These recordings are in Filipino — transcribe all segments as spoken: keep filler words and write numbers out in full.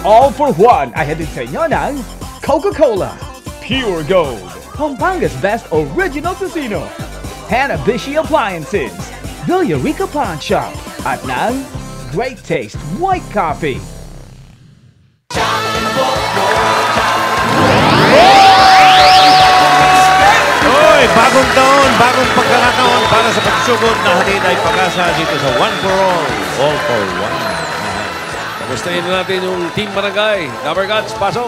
all for one ay hatid sa inyo ng Coca-Cola, Pure Gold, Pampanga's Best Original Casino, Hanabishi Appliances, Villarica Pawn Shop, at ng Great Taste White Coffee. Oy, bagong taon, bagong pagkakataon para sa pagsugod na hatid ay pag-asa dito sa One for All, All for One. Kamustahin na natin yung Team Barangay. Number Gods, pasok!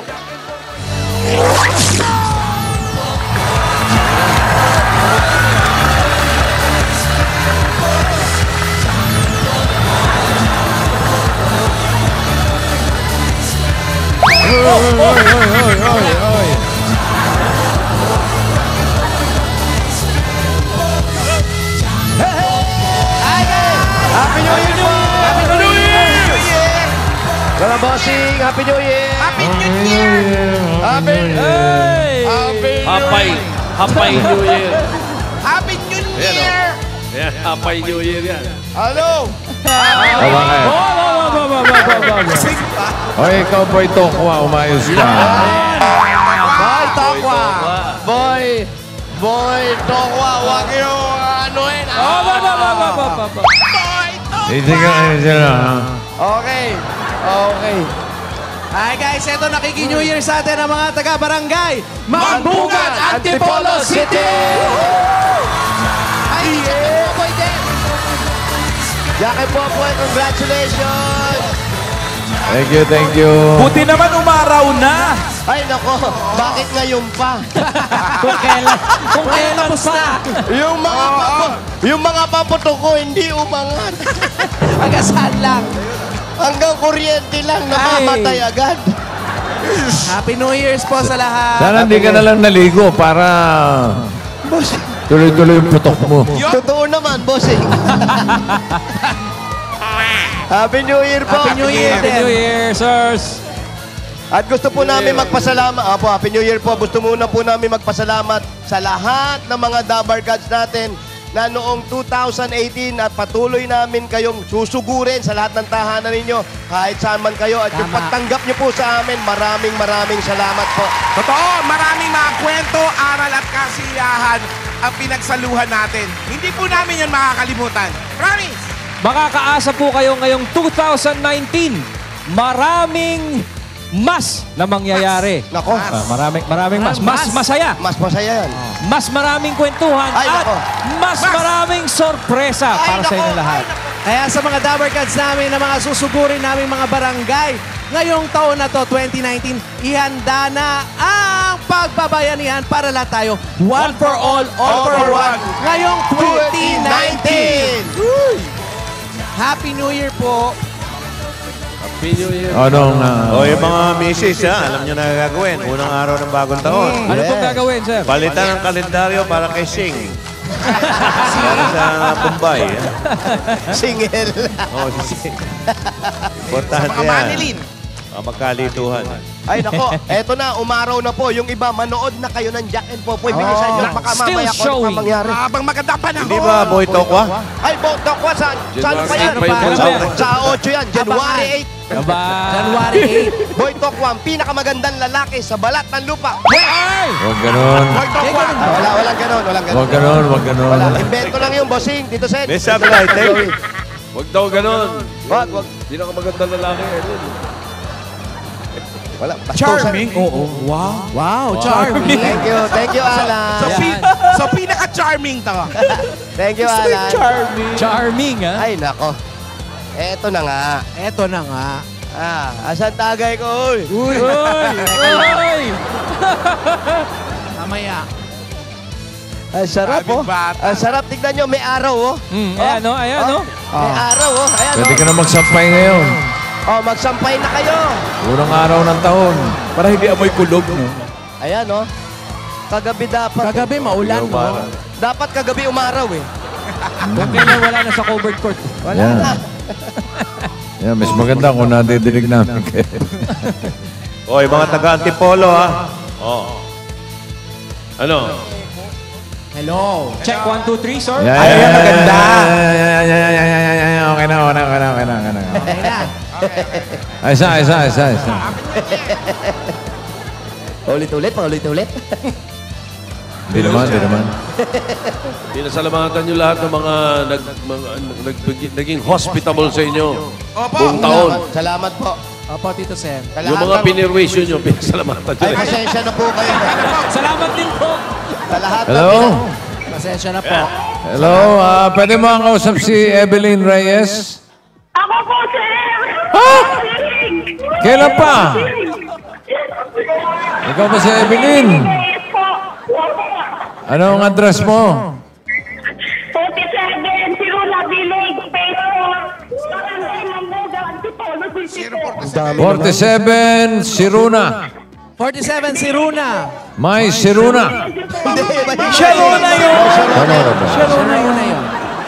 Oy, oy, oy, oy, oy. Happy New Year po! Happy New Year! Mga bossing, Happy New Year! Happy New Year! Happy New Year! Happy, Happy New Year! Happy New Year! Ayan, Happy New Year yan. Hello! Oy, ikaw boy Tokwa, umayos ka. Boy Tokwa! Boy! Boy Tokwa! Huwag yung anuin! Boy Tokwa! Hindi ka kayo sila, ha? Okay. Okay. Hi guys, eto nakiki-New Year sa atin ang mga taga-barangay Mambugan, Antipolo City! Hi, yeah. Boy din! Jackie Popoy, congratulations! Thank you, thank you. Buti naman umaraw na! Ay nako, bakit ngayon pa? Kung kailan, kung kailan pa! Yung mga papo, yung mga paputo ko hindi umangat. Agasan lang. Hanggang kuryente lang, namamatay agad. Happy New Year's po sa lahat. Sana hindi ka na lang naligo para tuloy-tuloy yung putok mo. Totoo naman, bossing. Happy New Year po. Happy New Year! Happy New Year, sirs! At gusto po namin magpasalamat. Apo, Happy New Year po. Gusto muna po namin magpasalamat sa lahat ng mga Dabar Gods natin na noong two thousand eighteen at patuloy namin kayong susugurin sa lahat ng tahanan ninyo kahit saan man kayo. At yung pagtanggap niyo po sa amin, maraming maraming salamat po. Totoo, maraming mga kwento, aral at kasiyahan ang pinagsaluhan natin. Hindi po namin yan makakalimutan. Promise! Makakaasa po kayo ngayong two thousand nineteen. Maraming mas na mangyayari. Nako. Ah, maraming maraming mas. Mas masaya. Mas masaya yan. Mas maraming kwentuhan. Ay, at nako. mas maraming sorpresa Ay, para sa nako, inyo lahat. ay, nako. Kaya sa mga Dabar Gods namin na mga susugurin namin mga barangay, ngayong taon na to, twenty nineteen, ihanda na ang pagbabayanihan para lahat tayo. One for all, all for one. Ngayong twenty nineteen. Happy New Year po. Happy New Year. Anong, uh, o yung mga misis, ha? Alam nyo na gagawin. Unang araw ng bagong taon. Ano pong gagawin, sir? Palitan ng kalendaryo para kay Sing. Para sa Bombay. Ha? Singil. Oo, si Sing. Importante Mga yan. Manilin. Ah, magkalituhan. Ay nako, eto na, umaraw na po. Yung iba, manood na kayo ng Jack and Popoy. Bilisan nyo, baka Still mamaya kung ano showing. pa mangyari. Habang maganda panahon. Hindi ba, Boy Tokwa? Ay, Boy Tokwa, saan, saan pa yan? January eight Sa, pa yun. sa eight yan, January eight. Aba. January eight. Boy Tokwa, ang pinakamagandang lalaki sa balat ng lupa. Ay! Huwag ganon. Boy Tokwa. Ah, wala, walang ganon, walang ganon. Huwag ganon, huwag ganon. Wala, invento lang yung bossing, Tito Sen. May subtitle. Huwag daw ganon. Wag, wag. Hindi na magandang lalaki. Wala. Charming. Oo. Wow. Wow, charming. Thank you, thank you, Alan. So, pi- so pinaka-charming to. Thank you, Alan. Charming. Charming, ha? Ay, nako. Eto na nga. Eto na nga. Ah, asan tagay ko, uy? Uy! Uy! Uy! Mamaya. Ang sarap, Sabing oh. bata. Ang sarap. Tignan nyo, may araw, oh. Mm, ayan, no? Ayan, no? May araw, oh. Ayan, Pwede oh. ka na magsampay ngayon. Oh, magsampay na kayo. Unang araw ng taon. Para hindi amoy kulog, no? Ayan, oh. Kagabi dapat. Kagabi maulan, no? Dapat kagabi umaraw, eh. Kung kailan wala na sa covered court. Wala Yan. na. Yan, mas maganda kung nadidinig namin kayo. Oy, mga taga-Antipolo, ha? Oo. Ano? Hello. Check, one, two, three, sir. Ay, maganda. Okay na, okay na, okay na, okay na, okay na. Okay na. Ay, isa, isa, isa, isa. Ulit-ulit, paulit-ulit. Hindi naman, hindi naman. Pinasalamatan niyo lahat ng mga, nag, mga nag, naging hospitable sa inyo. Opo. Buong taon. Salamat po. Opo, Tito Sen. Sa Yung lahat mga ng- pinirwisyo niyo, pinasalamatan niyo. Ay, pasensya na po kayo. Salamat din po. Sa lahat ng Hello? pinag- Pasensya na po. Hello, ah, pwede mo ang kausap si Evelyn Reyes? Ako po, sir! Ha? Kailan pa? Ikaw ba si Evelyn? Yes po. Anong address mo? forty-seven, Siruna Village, pero Barangay Mamboga, Antipolo, City po. forty-seven, Siruna. forty-seven, si Runa. May Siruna. Sharona yun. Ano ba? Sharona yun.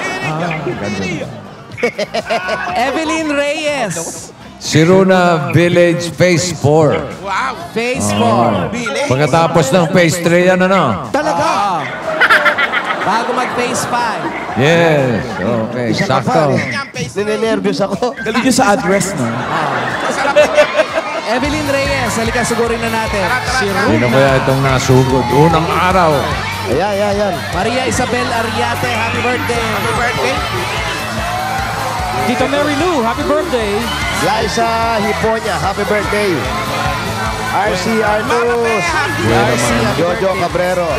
Evelyn Reyes. Siruna Village Phase four. Wow. Phase four. Pagkatapos ng Phase three, yan ano? Talaga? Bago mag-phase five. Yes, okay, sakto. Ninenervyos ako. Galing yun sa address, no? Evelyn Reyes, halika sugurin na natin. Si Runa. Sino kaya itong nasugod? Unang araw. Ayan, ayan, ayan. Maria Isabel Ariate, happy birthday. Happy birthday. Tita Mary Lou, happy birthday! Liza Hiponya, happy birthday. R C Arnus. R C, Jojo Cabrero.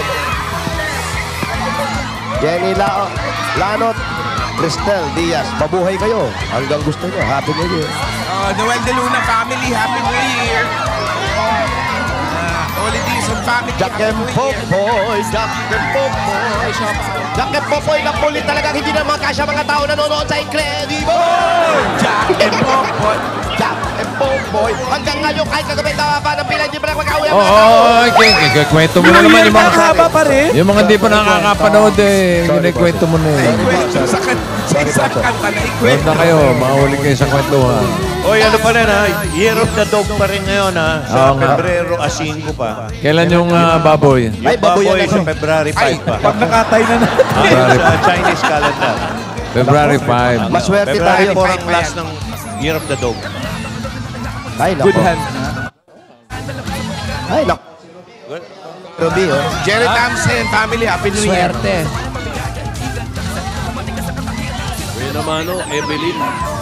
Jenny Lao, Lanot. Cristel Diaz. Mabuhay kayo. Hanggang gusto nyo. Happy New Year. Uh, Noel De Luna family, Happy New Year. Uh, Holidays and family, Jack Happy and New Year. Popoy, Jack and Popoy. Jack and Popoy na pulit talagang hindi na makasya mga tao nanonood sa Incredible. Jack and Popoy. Jack and Popoy. Hanggang ngayon kahit kagabi tawa pa ng pila, hindi pa lang mag-awi ang Oo, mga tao. oh, okay, okay, kwento mo na naman yung mga... Haba pa rin. Yung mga hindi pa nakakapanood eh, kwento mo na eh. Kwento sa kan- sa isang kanta na Huwag ikwento. na kayo, mahuli kayo sa kwentuhan. Oy, ano pa rin ha? Year of the Dog pa rin ngayon ha? Sa Oo nga. Pebrero a cinco pa. Kailan yung ah, baboy? Yung Ay, baboy baboy yan sa ako. February five pa. Pag nakatay na na. Ah, sa Chinese calendar. February five. Maswerte February tayo. four ang last ng Year of the Dog. Ay, nako. Good hand. Ay, nako. Ruby, oh. Jerry Thompson family, Happy New Year. Swerte. Kuya naman, no, Evelyn.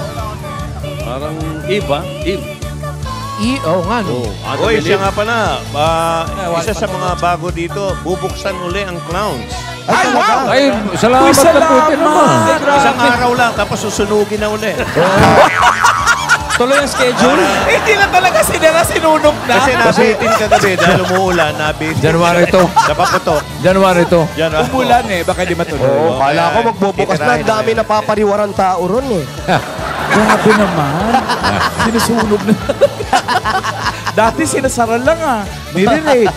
Parang Eve, ah? Eve. I, oh nga no. Oh, ano Oy, siya Evelyn? nga pala. ah, isa sa mga bago dito, bubuksan uli ang clowns. Ay, wow! Ay, salamat na puti naman. Isang araw lang, tapos susunugin na uli. Tuloy ang schedule. Hindi na talaga sinara, sinunok na. Kasi nabitin kagabi dahil umuulan, nabitin. January to. Sa paputok. January to. Yan, ah. Umulan eh, baka di matuloy. Oo, kala ko Kaya, magbubukas na. titirahin Ang dami na na papariwaran tao ron eh. Grabe naman. Sinusunog na. Dati sinasara lang ah. Nire-rate.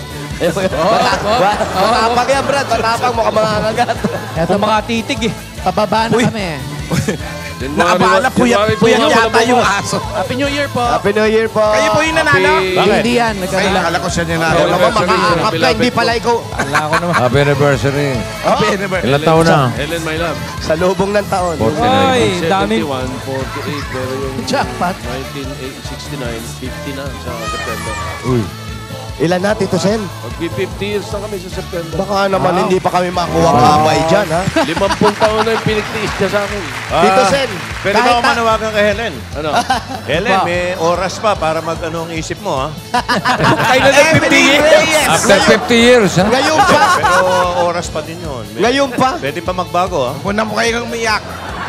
Matapang yan, Brad. Matapang mo ka mga kagat. Eto mga titig eh. Pababa na kami. Nakabala, puyat, puyat yata yung aso. Happy New Year po. Happy New Year po. Kayo po yung nanalo. Bakit? Hindi yan. Ay, Nagkanila. akala ko siya Ikaw nanalo. naman, makaakap ka. Hindi pala ikaw. Happy anniversary. Happy anniversary. Ilan taon na? Helen, my love. Sa lubong ng taon. Ay, dami. seventy-one, forty-eight, pero yung Jackpot. nineteen sixty-nine, fifty na sa September. Uy. Ilan na, Tito Sen? Magpi-fifty years na kami sa September. Baka naman hindi pa kami makuha ang abay dyan, ha? Limampung taon na yung pinagtiis niya sa akin. Ah, Tito Sen, pwede ba kahit ako ta- manawagan kay Helen? Ano? Helen, may oras pa para mag-ano ang isip mo, ha? Kayo na nag-fifty years. After fifty years, ha? Ngayon pa. Pero oras pa din yun. May- Ngayon pa. Pwede pa magbago, ha? Una mo kayong umiyak.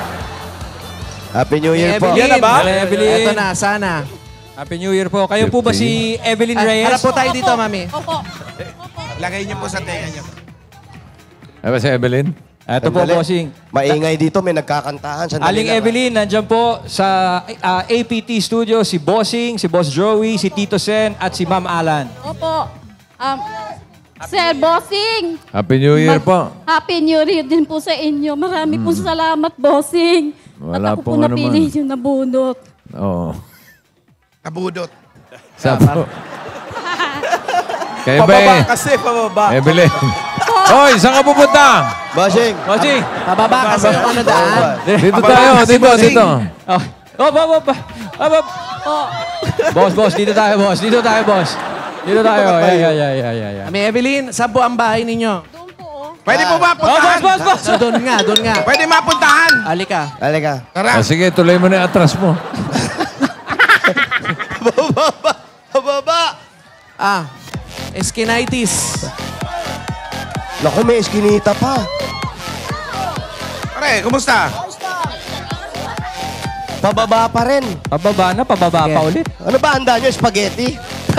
Happy New Year po. Evelyn. Yan na ba? Evelyn. Ito na, sana. Happy New Year po. Kayo po ba si Evelyn Ah, Reyes? harap po tayo dito, mami. Opo. Lagay niyo po sa tenga niyo. Ay ba si Evelyn? Ito po, Sandali. bossing. Maingay dito, may nagkakantahan. Sandali Aling lang, ha? Evelyn, nandyan po sa ah, A P T Studio, si Bossing, si Boss Joey, si Tito Sen, at si Ma'am Alan. Opo. Um, Sir Bossing. Happy New Year Ma- po. Happy New Year din po sa inyo. Marami po salamat, Bossing. Wala At ako po pong ano napili man. yung nabunot. Oo. Nabudot. Sabi po. Kayo ba Pababa eh? kasi, pababa. Evelyn. Hoy, saan ka pupunta? Bossing. Bossing! Pababa kasi yung ano daan. Dito tayo, dito, dito. Oh, oh, ba, ba, ba. Ah, ba- Oh. Boss, boss, dito tayo, boss. Dito tayo, boss. Dito tayo. Yeah, yeah, yeah, yeah, yeah, yeah. Kami, Evelyn, saan po ang bahay ninyo? Doon po, oh. Pwede po ba Oh, boss, puntahan? boss, boss. So, doon nga, doon nga. Pwede mapuntahan. Halika. Halika. Tara. Ah, sige, tuloy mo na yung atras mo. Bababa! Bababa! Ah, Eskinitis. Naku, may eskinita pa. Pare, kumusta? Pababa pa rin. Pababa na, pababa pa ulit. Ano ba handa nyo? Spaghetti?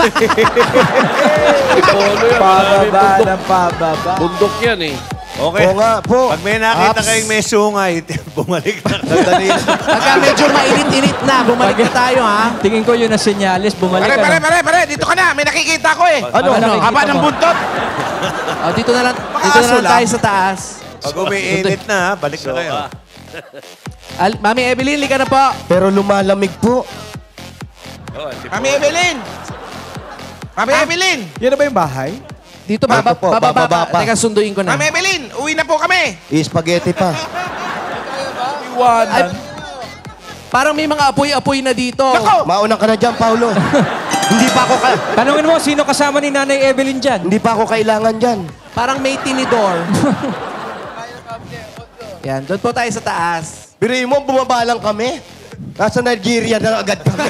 Pababa ng pababa. Bundok yan eh. Okay. Oo nga po. Pag may nakita Ups. kayong may sungay, bumalik na. Dali. Pagka medyo mainit-init na, bumalik na tayo, ha? Tingin ko yun na senyalis, bumalik Pare, ka pare, na. pare, pare, dito ka na. May nakikita ko eh. Ano? Ano? Haba ng buntot. Oh, dito na lang, dito na lang tayo sa taas. Pag umiinit na, ha, balik na kayo. Al Mami Evelyn, lika na po. Pero lumalamig po. Mami Evelyn. Mami Evelyn. Yan na ba yung bahay? Dito, baba, Dito po, bababa bababa pa. pa. Teka, sunduin ko na. Mami Evelyn, uwi na po kami. I-spaghetti pa. Ay, parang may mga apoy-apoy na dito. Nako! Mauna ka na dyan, Paulo. Hindi pa ako ka Tanungin mo, sino kasama ni Nanay Evelyn dyan? Hindi pa ako kailangan dyan. Parang may tinidor. Yan, doon po tayo sa taas. Biriin mo, bumaba lang kami. Nasa Nigeria na agad kami.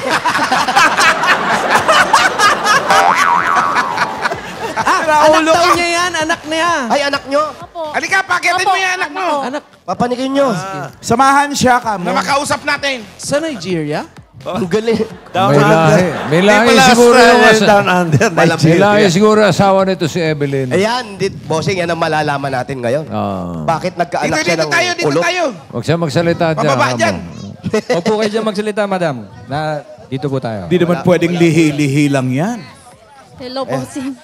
Ah, anak daw niya yan, anak niya. Ay, anak nyo. Halika, pakitin mo yung anak mo. Anak, Papanikin nyo. Samahan siya kamo. Na makausap natin. sa Nigeria? Ang galing. Down May lahi. under. May Di lahi pala siguro yung Australia, asa- down under. May Nigeria. lahi siguro asawa nito si Evelyn. Ayan, dit, bossing, yan ang malalaman natin ngayon. Ah. Bakit nagkaanak Dito, siya dito ng tayo, dito kulot? tayo. Huwag siya magsalita dyan. Pababa amo. dyan. Huwag po kayo dyan magsalita, madam. Na, dito po tayo. Hindi naman pwedeng lihi-lihi lang yan. Hello, bossing.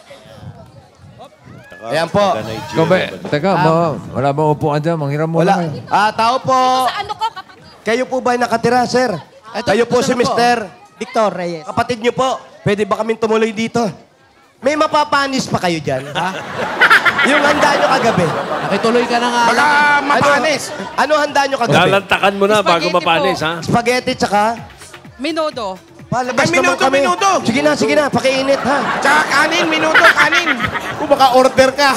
Ayan po. Ikaw ba, teka, ba, wala bang upuan dyan? Manghiram mo Wala. lang. Ah, tao po. Ano ko, kapatid? Kayo po ba nakatira, sir? Eto, Kayo po ito si na po. Mister Victor Reyes. Kapatid niyo po. Pwede ba kaming tumuloy dito? May mapapanis pa kayo dyan? Ha? Yung handa nyo kagabi. Nakituloy ka na nga. Baka mapanis. Ano handa nyo kagabi? Lalantakan mo na bago Spaghetti mapanis, po. ha? Spaghetti tsaka? Minudo. Palabas Ay, naman minuto, kami. minuto. Sige na, sige na. Pakiinit, ha? Tsaka kanin, minuto, kanin. Kung baka order ka.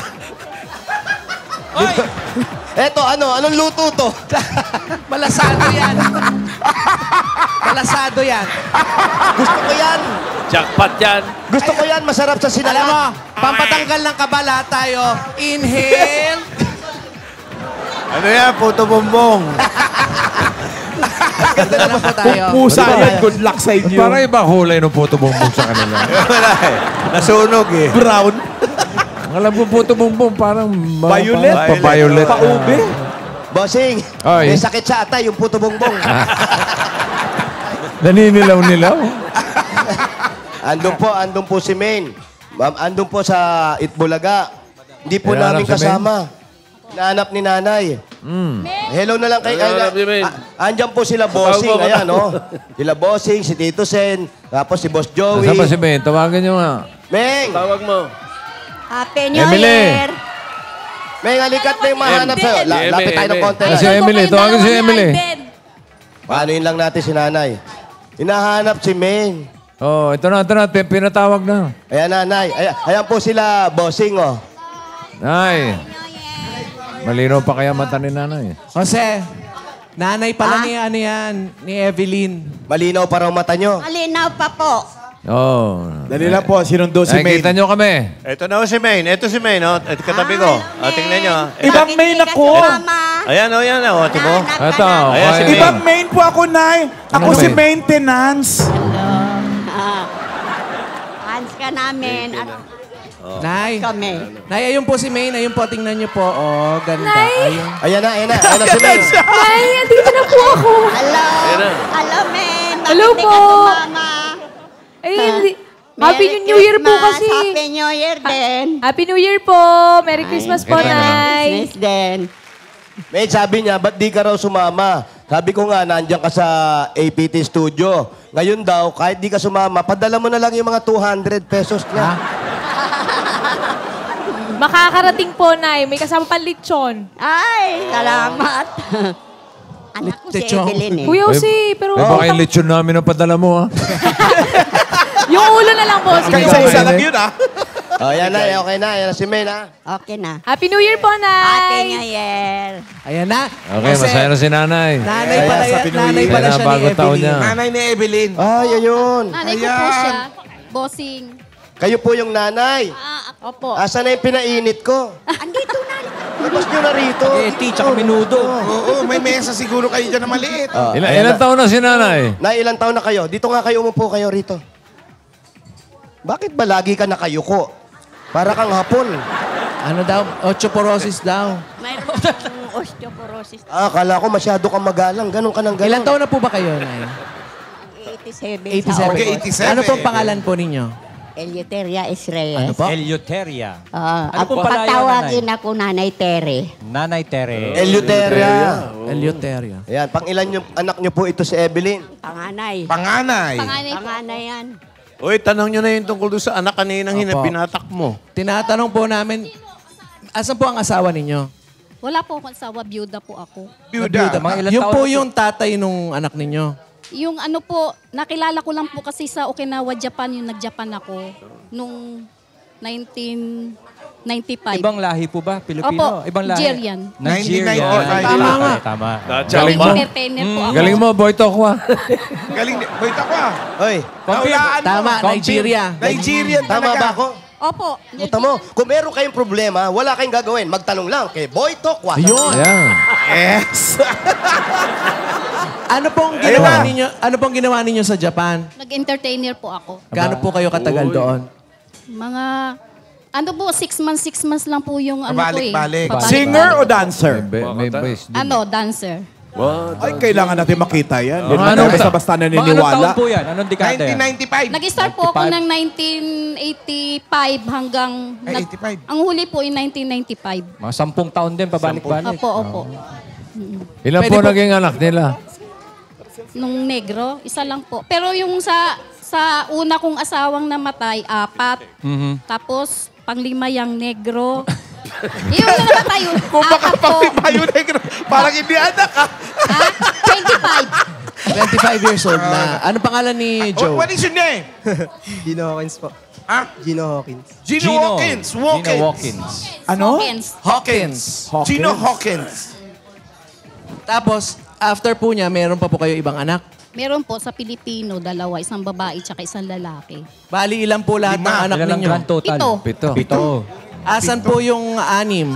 Eto, ano? Anong luto to? Malasado yan. Malasado yan. Gusto ko yan. Jackpot yan. Gusto ko yan. Masarap sa Alam mo, sinala. pampatanggal ng kabala tayo. Inhale. Ano yan? Puto bumbong. Ganda na po tayo. Pusa yan. Good luck sa inyo. Para iba kulay ng puto bumbong sa kanila. Wala eh. Nasunog eh. Brown. Ang alam ko puto bumbong parang... ma- Violet. parang Pa-violet. Paube. Bossing, Ay. may sakit sa atay, yung puto bongbong. Naninilaw-nilaw. Andun po, andun po si Maine. Ma'am, andun po sa Bulaga. Hindi po Hinahanap namin si Maine? kasama. Hinahanap ni nanay. Hello na lang kay... Hinahanap Ay, ni Maine. ah, andyan po sila Bossing. Tawag mo, Ayan, oh. Sila Bossing, si Tito Sen, tapos si Boss Joey. Nasaan ba si Ben? Tawagan niyo nga. Meng! Tawag mo. Happy New Emily. Year. Meng, halikat na yung mahanap sa'yo. La, Em- lapit tayo ng Em- konti. Ah, si Emily. Tawagan si Emily. Paano yun lang natin si nanay? Hinahanap si Meng. Oh, ito na, ito na. Pin- Pinatawag na. Ayan, nanay. Ayan, ayan po sila, Bossing, oh. Ay. Malinaw pa kaya mata ni nanay. Jose, nanay pala ni ano yan, ni Evelyn. Malinaw pa raw mata nyo. Malinaw pa po. Oh. Dali lang po. Sinundo si May. Nakikita niyo kami. Ito na ho si Maine. Ito si Maine, oh. Ito katabi ko. Ah, Oh, tingnan niyo. ah. Ibang main ako. Ayan, oh, yan, oh. Ito mo. Ito. Ayan, si okay. Ibang main po ako, Nay. Ako Ano si main? maintenance. Hands ka namin at Nay, kami. Nay, ayun po si Maine. Ayun po, tingnan niyo po. Oh, ganda. Nay! Ayun. Ayan na, ayan na. Ayan na si Meng. Nay, andito na po ako. Hello. Hello, men. Hello Bakit di po. ka sumama? Ay, hindi. Merry Happy New Year po Christmas. kasi. Happy New Year din. Happy New Year po. Merry Christmas po, ito na. Nay. Christmas din. May sabi niya, ba't di ka raw sumama? Sabi ko nga, nandiyan ka sa A P T Studio. Ngayon daw, kahit di ka sumama, padala mo na lang yung mga two hundred pesos niya. Makakarating po, Nay. May kasama pang lechon. Ay, salamat. Anak ko si Lechong. Evelyn eh. Kuya Jose, pero... Eh, baka yung lechon namin ang padala mo, ha? Yung ulo na lang, bossing. Kaya Yung ulo. isa lang yun, ah. Oh, yan na, okay na. Yan na si May na. Okay na. Happy New Year po, Happy New Nay! Year. Ayan na. Okay, Kasi masaya na si nanay. Nanay pala, yan, nanay pala Yan na, siya bago ni taon Evelyn. niya. Nanay ni Evelyn. Ay, ayun. Nanay ko po siya. Bossing. Kayo po yung nanay. Ah, opo. Asan na yung pinainit ko? Andito na. Labas nyo na rito. Spaghetti, tsaka minudo. Oo, may mesa siguro kayo dyan na maliit. Ah, Ilan, ayan ilan na. taon na si nanay? Na ilang taon na kayo? Dito nga kayo, umupo kayo rito. Bakit ba lagi ka nakayuko? Para kang hapon. Ano daw? Osteoporosis daw. Mayroon akong osteoporosis. Ah, akala ko masyado kang magalang. Ganon ka ng ganon. Ilan taon na po ba kayo, Nay? eighty-seven. eighty-seven. Okay, eighty-seven. Ano pong pangalan po ninyo? Eleuteria Israel. Ano po? Eleuteria. Ah, Ano ako pong palayan, patawagin ako Nanay Tere. Nanay Tere. Eleuteria. Eleuteria. Ayan, pang ilan yung anak nyo po ito si Evelyn? Panganay. Panganay. Panganay po. Panganay yan. Uy, tanong nyo na yung tungkol doon sa anak kaninang Opo. hinabinatak mo. Tinatanong po namin, asan po ang asawa ninyo? Wala po akong asawa, byuda po ako. Byuda. Mga ilan Yung taon po na yung tatay nung anak ninyo. Yung ano po, nakilala ko lang po kasi sa Okinawa, Japan, yung nag-Japan ako nung nineteen ninety-five. Ibang lahi po ba? Pilipino? Opo, Ibang lahi? Nigerian. Nigerian. nineteen ninety-five. Tama nga. Tama. Galing mo. Entertainer po ako. Galing mo, boy Tokwa. Galing. Wait ako ah. Hoy, Naulaan mo. Tama, Compute. Nigeria. Nigerian tama talaga. ba ako? Opo. Puta mo, kung meron kayong problema, wala kayong gagawin. Magtanong lang kay Boy Tokwa. Ayun. Ayan. Yes. Ano pong ginawa ninyo? Ano pong ginawa ninyo sa Japan? Nag-entertainer po ako. Gaano po kayo katagal doon? Mga, ano po, six months, six months lang po yung ano ko eh. Pabalik-balik. Pabalik-balik. Singer o dancer? May, may base din. Ano, dancer. Ay, kailangan natin makita yan. Hindi Mga naman ano ba? basta-basta Mga anong naniniwala. taon po yan? Anong dekada nineteen yan? ninety-five. Nag-start po ako ng nineteen eighty-five hanggang... Ay, nag- eighty-five. Ang huli po yung nineteen ninety-five. Mga sampung taon din, pabalik-balik. Opo, opo. Ilan po naging anak nila? Nung negro, isa lang po. Pero yung sa sa una kong asawang namatay, apat. Mhm. Tapos, panglima yung negro. yung na namatay yun, Kung baka apat po. pang yung negro, parang hindi anak ah. Ha? twenty-five. twenty-five years old na. Ano pangalan ni Oh, Joe? what is your name? Gino Hawkins po. Ah? Gino Hawkins. Gino, Hawkins. Hawkins. Gino Hawkins. Ano? Hawkins. Hawkins. Gino Hawkins. Tapos, after po niya, meron pa po kayo ibang anak? Meron po sa Pilipino, dalawa, isang babae tsaka isang lalaki. Bali, ilan po lahat Lima. ng anak Ilan lang ninyo? grand total? Pito. Pito. Pito. Asan po yung anim?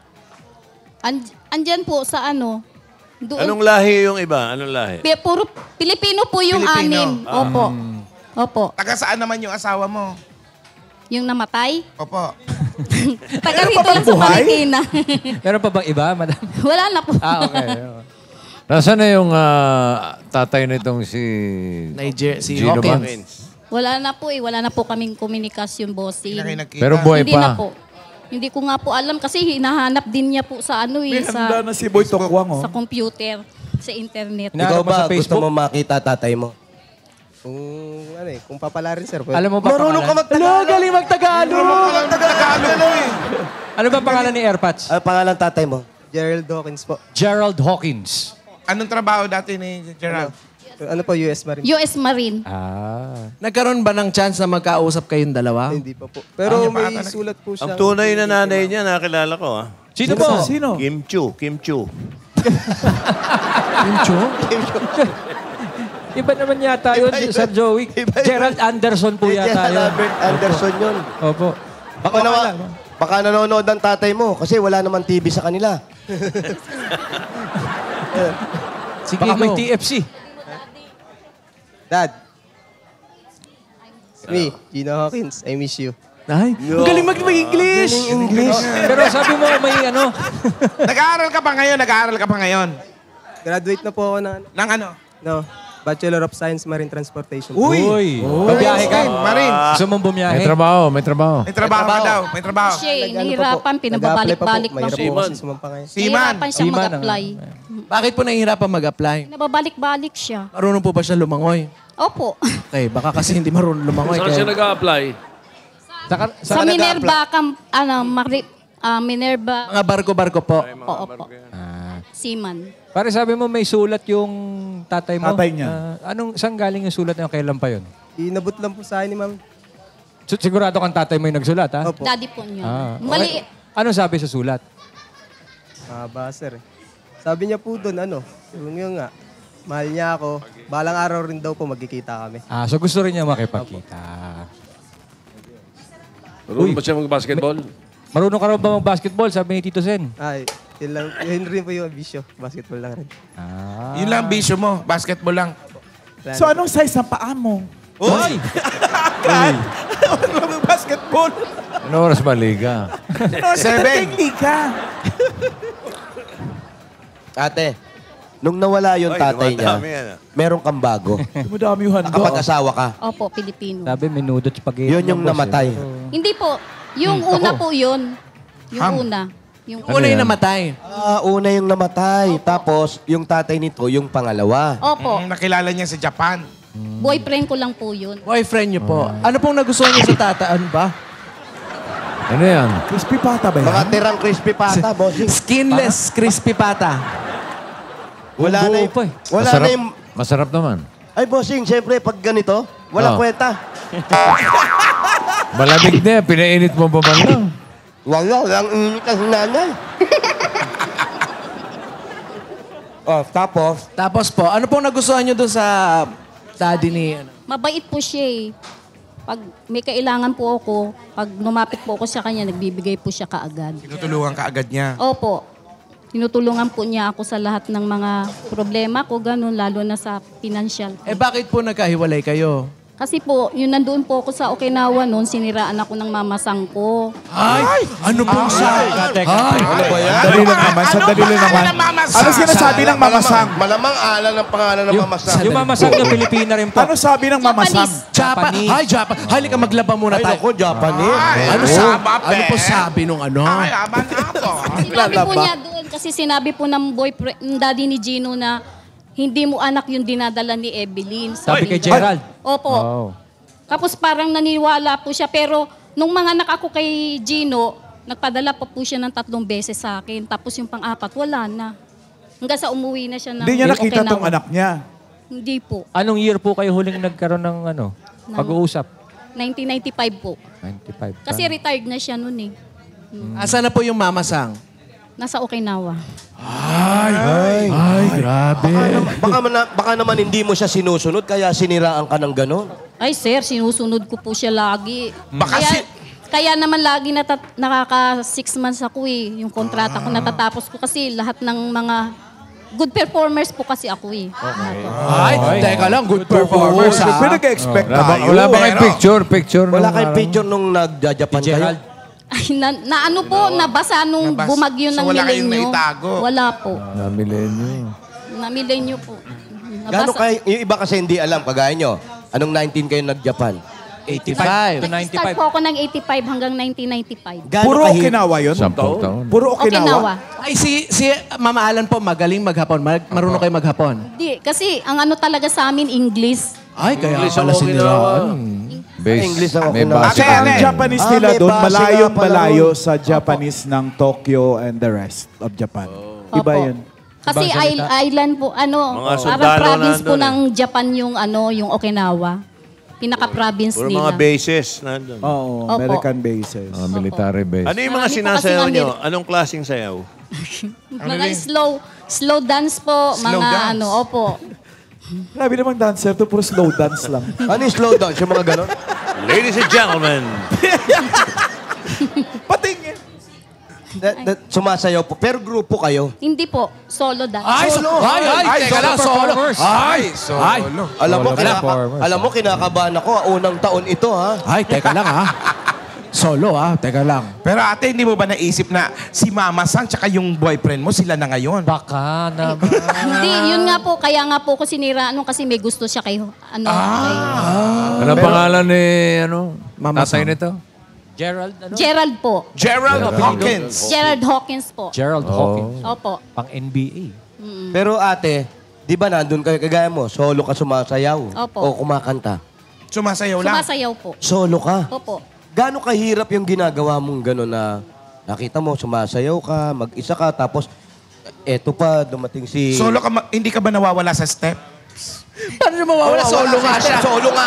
And, andyan po sa ano, doon. Anong lahi yung iba? Anong lahi? Pi- Puro Pilipino po yung Pilipino. anim. Opo. Opo. Taga saan naman yung asawa mo? Yung namatay, Opo. taga rito lang sa Marikina. Meron pa bang iba, madam? Wala na po. Ah, okay. Nasaan na yung ah, tatay nitong si... Niger, si Gino ba? Hawkins. Wala na po eh. Wala na po kaming komunikasyon, bossing. Hindi na kayo nagkita. Pero buhay Hindi pa. na po. Hindi ko nga po alam kasi hinahanap din niya po sa ano eh. May Sa, handa na si Boy Tokwang, oh. sa computer, sa internet. Na- Ikaw Hinahanap mo sa ba, gusto Facebook? mo makita tatay mo? Kung ano eh, kung papala rin sir. Pwede. Alam mo ba Marunong ka pangalan? magtagalog. Hello, galing magtagalog! Walang Tagalog eh. Ano ba pangalan ni Airpods? Ano pangalan tatay mo? Gerald Hawkins po. Gerald Hawkins. Anong trabaho dati ni Gerald? Ano po, U S Marine? U S Marine. Ah. Nagkaroon ba ng chance na magkausap kayong dalawa? Hindi pa po. Pero Ah, may bata na- sulat po siya. Ang tunay na nanay niya, nakilala ko ah. Sino po? Sino? Kim Chu, Kim Chu. Yung Cho? Iba naman yata yun, Sir Joey. Iba yun. Gerald Anderson po Kaya yata yun. Albert Anderson yun. Opo. Baka, nawa, baka nanonood ng tatay mo kasi wala naman T V sa kanila. Sige, Baka may go. T F C. Dad. It's me, Gino Hawkins. I miss you. Ay, ang galing mag-English! English. Pero sabi mo may ano, Nag-aaral ka pa ngayon, nag-aaral ka pa ngayon. Graduate na po ako na, Nang ano? no, Bachelor of Science Marine Transportation. uy, babiyahe ka. Marine. Gusto mong bumiyahe? May trabaho, may trabaho. May trabaho ka daw, may trabaho. Siya eh, Nag-ano pa po, nahihirapan, nag-a-apply pa po. pinababalik-balik lang Mahirap po. po kasi sumampa ngayon. Seaman. Nahihirapan siya Seaman, mag-apply. Bakit po nahihirapan mag-apply? Pinababalik-balik siya. Marunong po ba siya lumangoy? Opo. Okay, baka kasi hindi marunong lumangoy. Saan kaya- siya nag-a-apply? Sa, ka- Sa Minerva, kam, ano, Mari, ah, Minerva. Mga barko-barko po. Oo, opo. seaman. Pare, sabi mo may sulat yung tatay mo. Tatay niya. Ah, anong, saan galing yung sulat niya? Kailan pa yun? Inabot lang po sa akin ni ma'am. So, sigurado kang tatay mo yung nagsulat, ha? Opo. Daddy po niya. Ah, Mali. okay. Anong sabi sa sulat? Ah, baser eh. Sabi niya po doon, ano, yung yun nga, mahal niya ako. Balang araw rin daw po magkikita kami. Ah, so gusto rin niya makipagkita. Marunong ba siya mag-basketball? Marunong ka raw ba mag-basketball? Sabi ni Tito Sen. Ay, yun, lang, yun rin po yung bisyo. Basketball lang rin. Ah. Yun lang ang bisyo mo. Basketball lang. So anong size ng paa mo? Uy! Ano basketball? Ano oras ba liga? Seven. Liga. Ate, nung nawala yung Oy, tatay niya, dumadami yan, ah. meron kang bago. Dumadami yung hando. Nakapag-asawa ka. Opo, Pilipino. Sabi, menudo at spaghetti. Yun yung ng boss, namatay. eh. Hindi po. Yung Hmm, una ako. po yun. Yung Ham. una. Yung Ano Una yung yan? namatay. Ah, una yung namatay. Tapos, yung tatay nito, yung pangalawa. Opo. Mm, nakilala niya sa Japan. Boyfriend ko lang po yun. Boyfriend niyo po. Ano pong nagustuhan niyo sa tata? Ano ba? Ano yan? Crispy pata ba yan? Mga tirang crispy pata, bossing. Skinless, crispy pata. Wala na buo yung... pa eh. Wala Masarap, na yung... masarap naman. Ay, bossing, siyempre, pag ganito, wala Oh. kwenta. Malamig na yan. Pinainit mo pa man lang. Wala, walang init ang nanay. Oh, tapos, Tapos po, ano pong nagustuhan niyo doon sa daddy ni... Ano? Mabait po siya eh. Pag may kailangan po ako, pag lumapit po ako sa kanya, nagbibigay po siya kaagad. Tinutulungan ka agad niya. Opo. Tinutulungan po niya ako sa lahat ng mga problema ko, ganun, lalo na sa financial. Eh bakit po nagkahiwalay kayo? Kasi po, yun nandoon po ako sa Okinawa noon, siniraan ako ng mamasang ko. Ay! Ano pong sa... Teka, ano ba yan? Sandali lang naman. Sandali lang naman. Ano sinasabi ng mamasang? Malamang alam ng pangalan ng Yung, mamasang. yung mamasang na Pilipina rin po. Ano sabi ng mamasang? Japanese. Japan. Japanese. Hi, Japan. Halika, maglaba muna Ay, tayo. naku, Japanese. Ano Oo. sa... Saba, Ano po pe. sabi nung ano? Ay, aman ako. Sinabi po niya doon, kasi sinabi po ng boyfriend, ng daddy ni Gino na hindi mo anak yung dinadala ni Evelyn. Sabi kay niya. Gerald. Opo. Oh. Tapos parang naniwala po siya. Pero nung mga anak ako kay Gino, nagpadala pa po siya ng tatlong beses sa akin. Tapos yung pang-apat, wala na. Hanggang sa umuwi na siya ng Hindi niya nakita Okinawa. tong anak niya. Hindi po. Anong year po kayo huling nagkaroon ng ano, Ng- pag-uusap? nineteen ninety-five po. ninety-five. Kasi retired na siya noon eh. Asan na po yung mamasang? Nasa Okinawa. Ay, grabe. Baka, naman- baka, mana- baka naman hindi mo siya sinusunod, kaya siniraan ka ng gano'n. Ay sir, sinusunod ko po siya lagi. Baka kaya, si- kaya naman lagi natat- nakaka six months ako eh. Yung kontrata ko natatapos ko kasi lahat ng mga good performers po kasi ako eh. Ay, teka lang, good performance ha. Siyempre nag-expect Wala ba, tayo. wala ba kayong Pero- picture? Picture Wala nung kayong araw? picture nung nagja-Japan kayo? Gerald. Ay, na, na ano po, nabasa nung Nabas- bumagyo So ng wala kayong milenyo. naitago? Wala po. Na milenyo. Na milenyo po. Gano'n kayo, yung iba kasi hindi alam, kagaya nyo. Anong nineteen kayo nag-Japan? eighty-five. To Start ninety-five. po ako ng eighty-five hanggang nineteen ninety-five. Gano'n Puro kahi- Okinawa yun? Sampung taon. Puro Okinawa? Okinawa. Ay, si, si Mama Alan po, magaling maghapon. Mag, marunong kayo maghapon. Di, kasi ang ano talaga sa amin, English. Ay, kaya English pala ang siniraan. Base. English ang May Okinawa. base. Kasi ang Japanese Ah, nila may doon, base nga malayong pala malayo ron. sa Japanese ng Tokyo and the rest of Japan. Iba Opo. yun. Kasi Ibang salita. isl- island po, ano, Mga parang sundalo province po nandun eh. ng Japan yung, ano, yung Okinawa. Pinaka-province Puro nila. mga bases nandun. Oo, Opo. American bases. Mga military base. Ano yung mga Marami po sinasayaw kasing nyo? Ameri- Anong klaseng sayaw? Mga slow, slow dance po, Slow mga dance. ano, opo. Grabe namang dancer to, puro slow dance lang. Ano yung slow dance? Yung mga gano'n? Ladies and gentlemen, Patingin! That, that, sumasayaw po. Pero grupo kayo. Hindi po, solo dance. Ay, Solo. ay, ay, Ay, teka solo lang, solo. performers. Ay, Solo. ay. Alam mo, Solo kinaka- performers. alam mo, kinakabahan ako. ah, Unang taon ito, ha? Ay, teka lang ha. Solo ha, teka lang. Pero ate, hindi mo ba naisip na si Mama Sang tsaka yung boyfriend mo, sila na ngayon? Baka naman. Hindi, yun nga po, kaya nga po ko sinira, ano, kasi may gusto siya kay, ano, kay Ano pangalan ni, ano, Mama tatay Sam. nito? Gerald, ano? Gerald po. Gerald Hawkins. Gerald Hawkins po. Gerald Hawkins. Opo. Pang N B A. Pero ate, di ba nandun kayo, kagaya mo, solo ka sumasayaw? Opo. O kumakanta? Sumasayaw lang. Sumasayaw po. Solo ka? Opo. Gaano kahirap yung ginagawa mong gano'n na nakita mo, sumasayaw ka, mag-isa ka, tapos Eto pa, dumating si... Solo ka, ma- hindi ka ba nawawala sa step? Paano niyo mawawala? Oo, Solo wala nga si siya. Steph, Solo nga.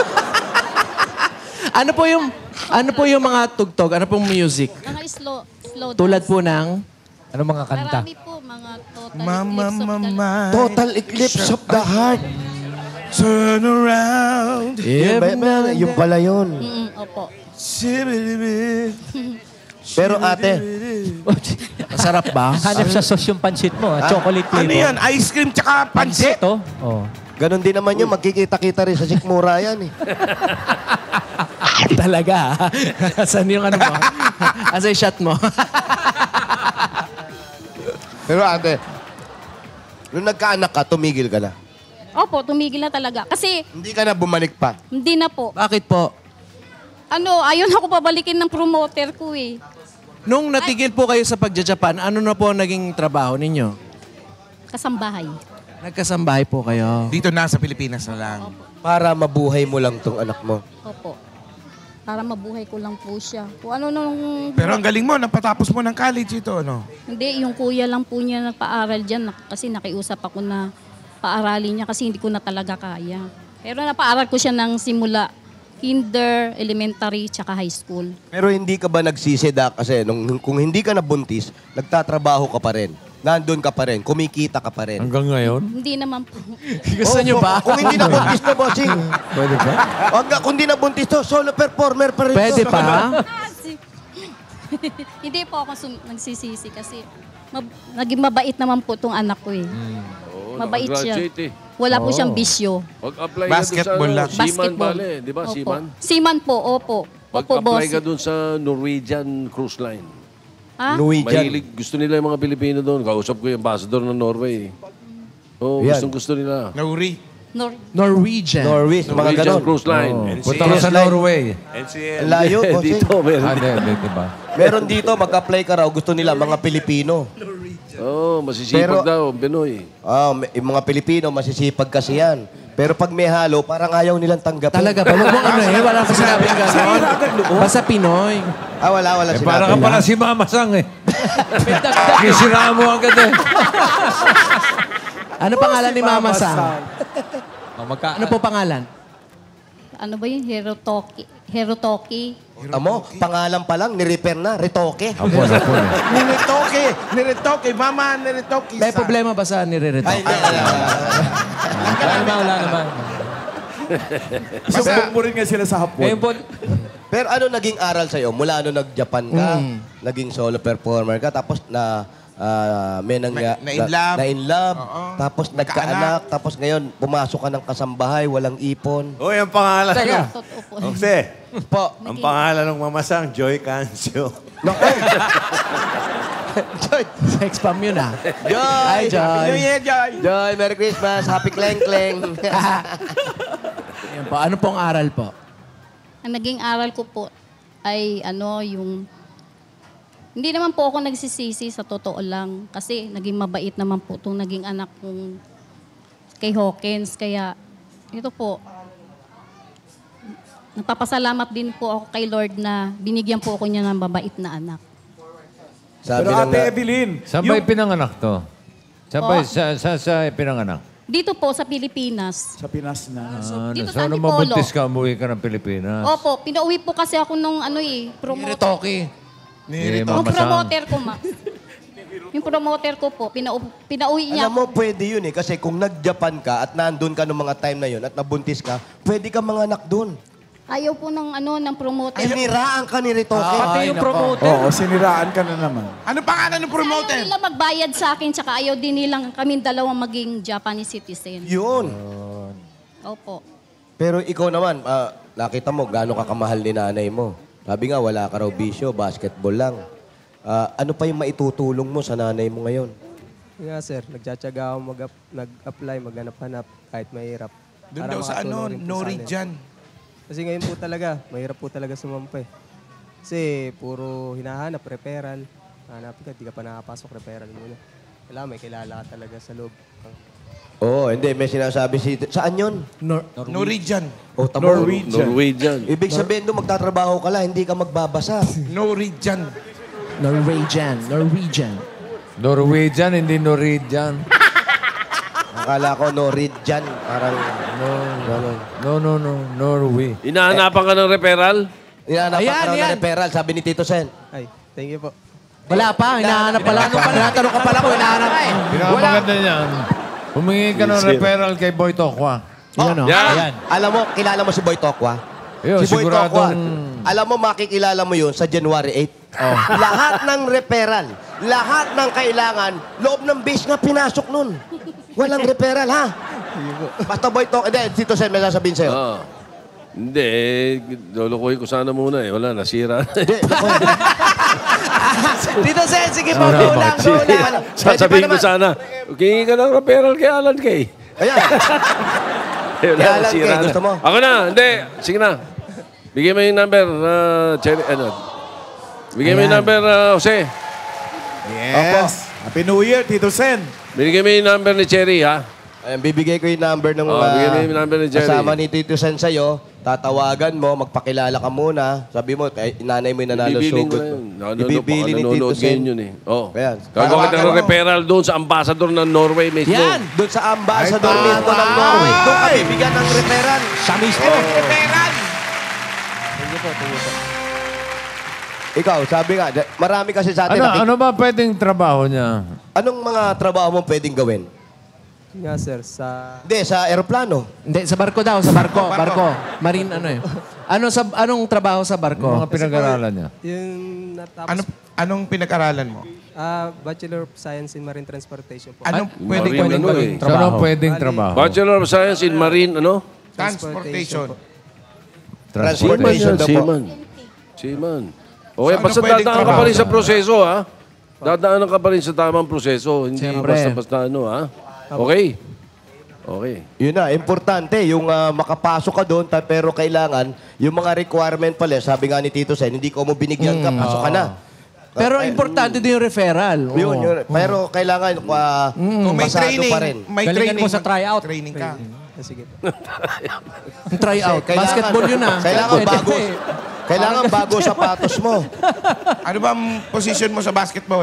Ano po yung ano po yung mga tugtog? Ano pong music? Mga slow, slow Tulad dance. po ng Ano mga kanta? Marami po, mga total Mama, eclipse of the mama. Total eclipse of the heart. Turn around. Yun, ba- ba- yung pala yun. Mm, opo. Pero ate, masarap ba? Hanap sa sauce yung pansit mo. ah. Chocolate flavor. Ano yan? Ice cream tsaka pansit? Ito? Oh. ganun din naman yun. Magkikita-kita rin sa sikmura yan eh. Talaga. Asan yung ano mo? Asan yung shot mo? Pero ate, nung nagkaanak ka, tumigil ka na. Opo, tumigil na talaga. Kasi Hindi ka na bumalik pa. hindi na po. Bakit po? Ano, ayun ako pabalikin ng promoter ko eh. Nung natigil po kayo sa pagja-Japan, ano na po ang naging trabaho ninyo? Kasambahay. Nagkasambahay po kayo. Dito na sa Pilipinas na lang. Para mabuhay mo lang tong anak mo. Opo. Para mabuhay ko lang po siya. Kung ano nung... Pero ang galing mo, napatapos mo ng college ito, ano? Hindi, yung kuya lang po niya nagpa-aral dyan. Nak- Kasi nakiusap ako na paaralin niya kasi hindi ko na talaga kaya. Pero napaaral ko siya ng simula kinder, elementary, tsaka high school. Pero hindi ka ba nagsisida kasi nung, kung hindi ka nabuntis, nagtatrabaho ka pa rin. Nandun ka pa rin, kumikita ka pa rin. Hanggang ngayon? Hindi naman po. Gusto niyo ba? Kung hindi nabuntis to, bossing. Pwede ba? Wag nga, kung hindi nabuntis to, solo performer pa rin to. Pwede pa? Hindi po ako sum- nagsisisi kasi mab- naging mabait naman po itong anak ko eh. Mabait siya. nakagraduate eh. Wala po siyang bisyo. Mag-apply Basketball ka lang. dun sa ano, Seaman Basketball. bale, di ba? Opo. Seaman? Seaman po, opo. Opo, Mag-apply boss. ka dun sa Norwegian Cruise Line. Ha? Mahilig, gusto nila yung mga Pilipino doon. Kausap ko yung ambassador ng Norway. Oo, oh, Yan. gustong gusto nila. Nauri. Nor- Norwegian. Norway, mga Norwegian ganon. Cruise Line. Punta ka sa Norway. Ang layo, bossing. Dito, meron. Ah, hindi, hindi, diba? Meron dito, mag-apply ka raw, gusto nila, mga Pilipino. Oo, oh, masisipag Pero- daw, Binoy. Ah, may- yung mga Pilipino, masisipag kasi yan. Pero pag may halo, parang ayaw nilang tanggapin. Talaga ba? Huwag mong ano eh. Wala pa sinabing gano'n. Basta Pinoy. Ah, wala, wala Eh, sinabi. para ka pala si Mama Sang eh. Kisiraan mo agad eh. Ano pangalan ni Mama Sang? Oh, magka- Ano po pangalan? ano ba yun? Herotoki. Herotoki. Amo, pangalan pa lang, nirepair na, retoke. Apo na po eh. Niritoke. Niritoke. Mama, niritoke. May problema ba sa nire-reto? Ay, hindi, wala, wala. Wala naman, wala naman. Sumbong mo rin nga sila sa hapon. Ngayon po, Pero ano naging aral sa'yo? Mula ano nag-Japan ka, naging solo performer ka, tapos na ah, may nang, Na- na-in-love. na-in-love, Oo. tapos nagkaanak, tapos ngayon pumasok ka ng kasambahay, walang ipon. Uy, ang pangalan Teka. niya. Totoo po. Jose, Po. ang pangalan ng mamasang, Joy Cancio. Naku! Joy! Sex bomb yun ah. Joy! Hi, Joy. New Year, Joy. Joy, Merry Christmas! Happy Kleng Kleng! Yan po. Ano pong aral po? Ang naging aral ko po ay ano, yung... Hindi naman po ako nagsisisi sa totoo lang. Kasi naging mabait naman po itong naging anak kong kay Hawkins. Kaya ito po, nagpapasalamat din po ako kay Lord na binigyan po ako niya ng mabait na anak. Sabi Pero ng, Ate Evelyn, Saan ba pinanganak to? Saan ba, Po? sa, sa, sa pinanganak? Dito po sa Pilipinas. sa Pinas na. Ah, dito so, sa nung Antipolo. mabuntis ka, umuwi ka ng Pilipinas. Opo, pinauwi po kasi ako nung ano eh, promoter. Retoke. Eh, Yung Mama Sang. promoter ko, ma. Yung promoter ko po, pinau pinauwi niya alam mo, pwede yun eh. Kasi kung nag-Japan ka at nandun ka noong mga time na yun at nabuntis ka, pwede ka manganak dun. Ayaw po ng ano ng promoter. Siniraan ka ni Ritoke. pati yung promoter. Oo, siniraan ka na naman. Ano pangalan ng promoter? Ayaw nila magbayad sa akin, tsaka ayaw din nilang kaming dalawang maging Japanese citizen. Yun. Opo. Pero ikaw naman, ah, nakita mo gaano ka kamahal ni nanay mo. Sabi nga, wala ka raw bisyo, basketball lang. Ah, ano pa yung maitutulong mo sa nanay mo ngayon? Nga sir, nagtsatsaga ako mag- nag-apply, maghanap-hanap kahit mahirap. Doon Para daw sa ano, makatulong rin po no sa amin. region. Kasi ngayon po talaga, mahirap po talaga sumampa eh. Kasi puro hinahanap, referral. Hanap ka, di ka pa nakapasok, referral muna. Kailangan may kilala ka talaga sa loob. Oo, oh, hindi. May sinasabi si... Saan yun? Nor- No region. Oh, tamo. Norwegian. Norwegian. Ibig sabihin doon, magtatrabaho ka lang, hindi ka magbabasa. No region. Norwegian. Norwegian. Norwegian, hindi Norwegian. Akala ko Norwegian. Parang... No, no, no, no, Norway. Inahanapan ka ng referral? Inahanapan Ayan, ka raw ayan. ng referral, sabi ni Tito Sen. Ay, thank you po. Wala pa, hinahanap pala. Ano pa, tinatanong ka pala ko, hinahanap. Pinakamaganda niyan. Humingi ka ng referral kay Boy Tokwa. Yan, o. Yan. Alam mo, kilala mo si Boy Tokwa? Yun, Si Boy siguradong- Tokwa. Alam mo, makikilala mo yun sa January eighth. Lahat ng referral, lahat ng kailangan, loob ng base nga pinasok nun. Walang referral, ha? Basta Boy Tokwa. Hindi, Tito Sen, may sasabihin sa'yo. Oo. Hindi, eh, lulukuhin ko sana muna eh. Wala, nasira. Dito, Sen, sige po, go lang, go lang. Sasabihin ko sana, hingi ka ng referral kay Alan Kay. Ayan. Eh, wala, Kay Alan nasira Kay, na. gusto mo? Ako na, hindi. Sige na. Bigyan mo yung number na... Cherry, ano? Bigyan mo yung number na Jose. Yes. Happy New Year, Tito Sen. Bigyan mo yung number ni Cherry, ha? Ayan, bibigay ko yung number ng Oh, ah, bigyan mo yung number ni Jerry. kasama ni Tito Sen sa'yo. Tatawagan mo, magpakilala ka muna. Sabi mo, kay nanay mo yung nanalo Ibibiling sugod. mo na yun. Nanonood Ibibili pa, ni Tito nanonood Sen. ngayon yun eh. Oh. Ayan. Gagawa ka Tawagan ng mo. referral doon sa ambassador ng Norway mismo. Yan! Doon sa ambassador Ay, mismo ng taray! Norway. Doon ka bibigyan ng referral. Siya mismo. Referral! Thank you po, thank you po. Ikaw, sabi nga, da- marami kasi sa atin. Ano, nakik- ano ba pwedeng trabaho niya? Anong mga trabaho mo pwedeng gawin? Nga, sir, sa... Hindi, sa aeroplano. Hindi, sa barko daw, sa barko, barko. Marine ano eh. Ano sa anong trabaho sa Yung barko? mga pinag-aralan niya. Yung natapos... Ano, anong pinag-aralan mo? Ah, Bachelor of Science in Marine Transportation po. Anong Ay, pwedeng marine pwedeng ano gawin? eh. So, ano pwedeng trabaho? Bachelor of Science in Marine, ano? Transportation. Transportation daw po. Seaman. Seaman. Okay, So, ano basta pwedeng dadaan ka trabaho? pa rin sa proseso, ha? Dadaan ka pa rin sa tamang proseso. Hindi Siyempre. basta-basta ano, ha? Okay. Okay. Yun na, importante, yung ah, makapasok ka doon, ta- pero kailangan, yung mga requirement pala, sabi nga ni Tito Sen, hindi ko mo binigyan ka, pasok ka na. Pero importante din yung referral. Oo. Yun, yun. Pero kailangan, uh, Kung may training, pa rin. may Galingan training. mo sa tryout. Training ka. Ah, sige po. Try out. Kailangan- Basketball yun ah. Kailangan Pwede bago, eh. kailangan bago sapatos mo. Ano ba ang position mo sa basketball?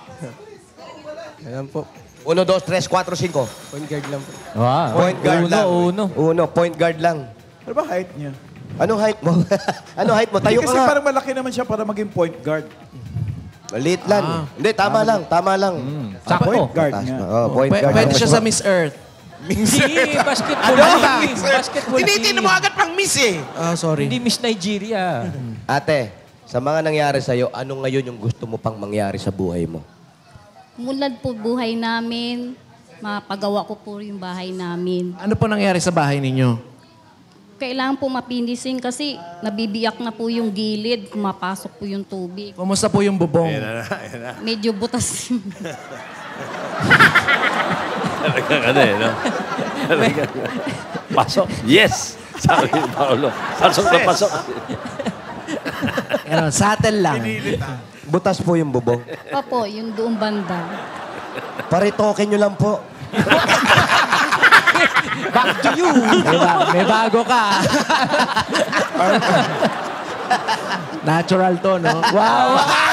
Ayan po. Uno, dos, tres, cuatro, cinco. Point guard lang po. Wow. Point guard uno, lang. uno. Uno, point guard lang. Ano ba height niya? Anong height mo? Anong height mo? Tayo Hindi ka kasi nga. parang malaki naman siya para maging point guard. Maliit lang. Hindi, tama lang. Tama lang. Ah, point guard Taas nga. pa. Oh, point Pwede, guard. pwede siya sa Miss Earth. Hindi, basketball Ano? team. Basketball Tinitin mo agad pang miss eh. Ah, sorry. Hindi Miss Nigeria. Ate, sa mga nangyari sa'yo, ano ngayon yung gusto mo pang mangyari sa buhay mo? Mulad po buhay namin. Mapagawa ko po yung bahay namin. Ano po nangyari sa bahay ninyo? Kailangan po mapinisin kasi nabibiyak na po yung gilid. Pumapasok po yung tubig. Kumusta po yung bubong? Medyo butas. Talagang ano eh, no? Talagang, pasok. Yes! Sabi ni Paolo. Pasok na pasok. Ano, satel lang. Butas po yung bubong. Opo, yung doong banda. Paritokin nyo lang po. Back to you. May, ba- may bago ka. Natural to, no? Wow!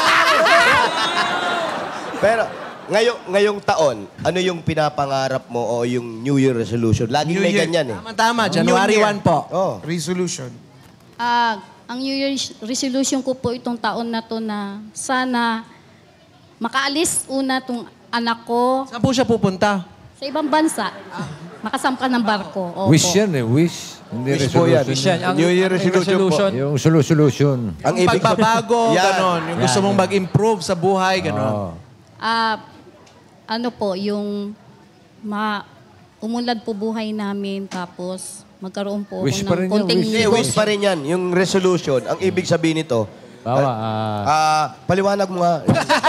Pero, ngayong, ngayong taon, ano yung pinapangarap mo o yung New Year resolution? Laging New may Year. ganyan eh. Tama-tama, January New Year. first po. Oh. Resolution. Ah, ang New Year's resolution ko po itong taon na to na sana makaalis una tong anak ko Saan po siya pupunta? sa ibang bansa. Makasampa ng barko. Opo. Wish yan eh, wish. Hindi Wish po yan. resolution. Yan, ang- New Year ang resolution po. resolution. Yung solu-solution. Ang Yung ibig pagbabago, Yan. ganon. Yung gusto mong mag-improve sa buhay, ganon. Oo. Ah, ano po, yung ma umunlad po buhay namin tapos magkaroon po Wish ako pa rin ng yan, konting wish. Hindi, wish pa rin yan. Yung resolution, ang ibig sabihin nito, Bawa, ah... ah, paliwanag mo nga.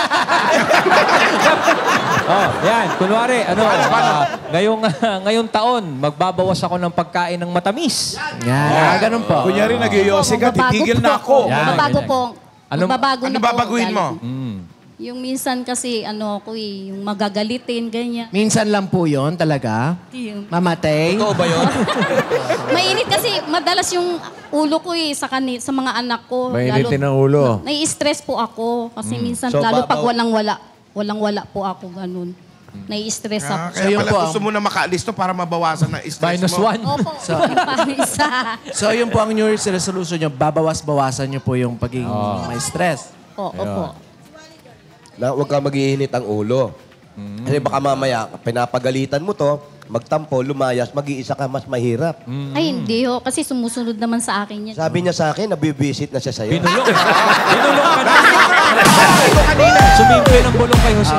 Oh, yan. Kunwari, ano, ah, ngayong, ngayong taon, magbabawas ako ng pagkain ng matamis. Yan, ah, ganon po. Kunyari, nag-iossi ka, Magbabago titigil po na ako. ako. Yan, Magbabago ganyan. po. Anong- Magbabago Ano na po. babaguhin mo? Mm. Yung minsan kasi, ano ko eh, yung magagalitin, ganyan. Minsan lang po yon talaga. Yung- Mamatay. Totoo ba yun? Mainit kasi madalas yung ulo ko eh sa, kani, sa mga anak ko. Mainitin ang ulo. Nai-stress po ako kasi minsan So, lalo pag babaw- walang-wala. walang-wala po ako ganun. Nai-stress Ah, ako. kaya pala gusto mo na makaalis to para mabawasan ng stress Minus mo. one. Opo, So- yung parang isa. So, yun po ang New Year's resolution nyo. Babawas-bawasan nyo po yung pagiging may stress. Oo, opo. Na huwag ka mag-iinit ang ulo. Kasi baka mamaya, pinapagalitan mo to, magtampo, lumayas, mag-iisa ka, mas mahirap. Ay, hindi ho. Kasi sumusunod naman sa akin yan. Sabi niya sa akin, nabibisit na siya sa'yo. Binulong. Binulong ka na. Sumimple ng bulong kay Jose.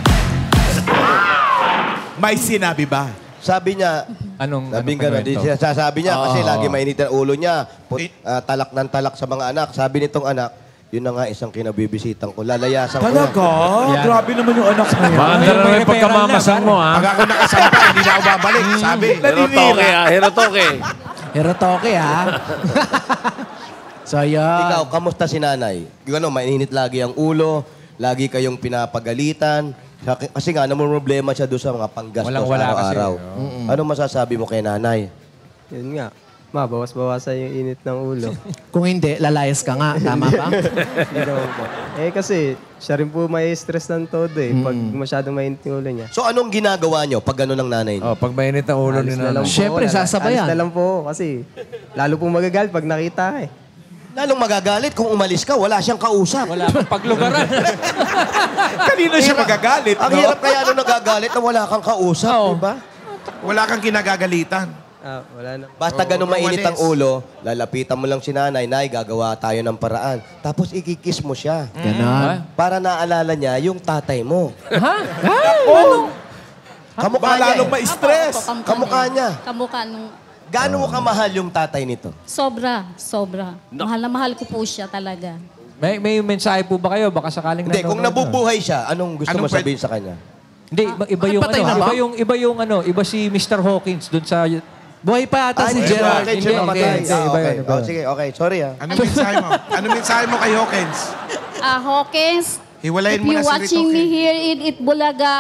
May sinabi ba? Sabi niya, Anong, sabi anong nga na, kwento? di siya sasabi niya kasi Oo. lagi mainit ang ulo niya. Put, ah, talak ng talak sa mga anak. Sabi nitong anak, yun na nga isang kinabibisitan ko. Lalayasan ko na. Talaga? Yan. Grabe naman yung anak na yan. Maganda May- na may yung pagkamamasang referral mo, ha? Pag ako nakasampa, hindi na ako babalik. Sabi. Herotoke, ah. Herotoke. Herotoke, ha? So, yun. Ikaw, kamusta si nanay? Yung ano, mainit lagi ang ulo, lagi kayong pinapagalitan. Sa- Kasi nga, naman problema siya doon sa mga panggastos Walang-wala kasi. araw-araw. Ano masasabi mo kay nanay? Yun nga. Ma, bawas-bawasan yung init ng ulo. Kung hindi, lalayas ka nga. Tama ba? Hindi naman po. Eh kasi, siya rin po may stress ng todo eh. Pag masyadong mainit yung ulo niya. So, anong ginagawa nyo pag gano'n ng nanay niyo? Oh, pag mainit ang ulo ni Alis na lang nanay. po. Siyempre, Lala- sasabayan. Alis na lang po kasi lalo pong magagalit pag nakita eh. Lalong magagalit kung umalis ka, wala siyang kausap. Wala akong paglugaran. Kanino siya magagalit, Ang no? hirap kaya nung nagagalit na wala kang kausap, di ba? Wala kang kinagagalitan. Ah, wala na. Basta Oo, ganun huwag mainit ang umalis. ulo, lalapitan mo lang si nanay, nay, gagawa tayo ng paraan. Tapos ikikiss mo siya. Ganon. Para naalala niya yung tatay mo. Ha? Kamukha Baka niya lalong eh. ma-stress. Opo, Kamukha niya. Kamukha nung... Gaano mo kamahal yung tatay nito? Sobra, sobra. Mahal na mahal ko po siya talaga. May, may mensahe po ba kayo? Baka sakaling Hindi, kung nanonood, nabubuhay siya, anong gusto Anong mo sabihin sa kanya? Hindi, iba, iba yung patay ano, na ba? iba yung iba yung ano, iba si Mister Hawkins doon sa Buhay pa ata si Ay, Gerald. okay, Hindi, siya namatay. hindi, Ah, iba okay. yun, iba Oh, yun. sige, okay. Sorry ah. Anong mensahe mo? Anong mensahe mo kay Hawkins? Ah, Hawkins, Hiwalayin if mo you na si watching me Rito. here in It Bulaga,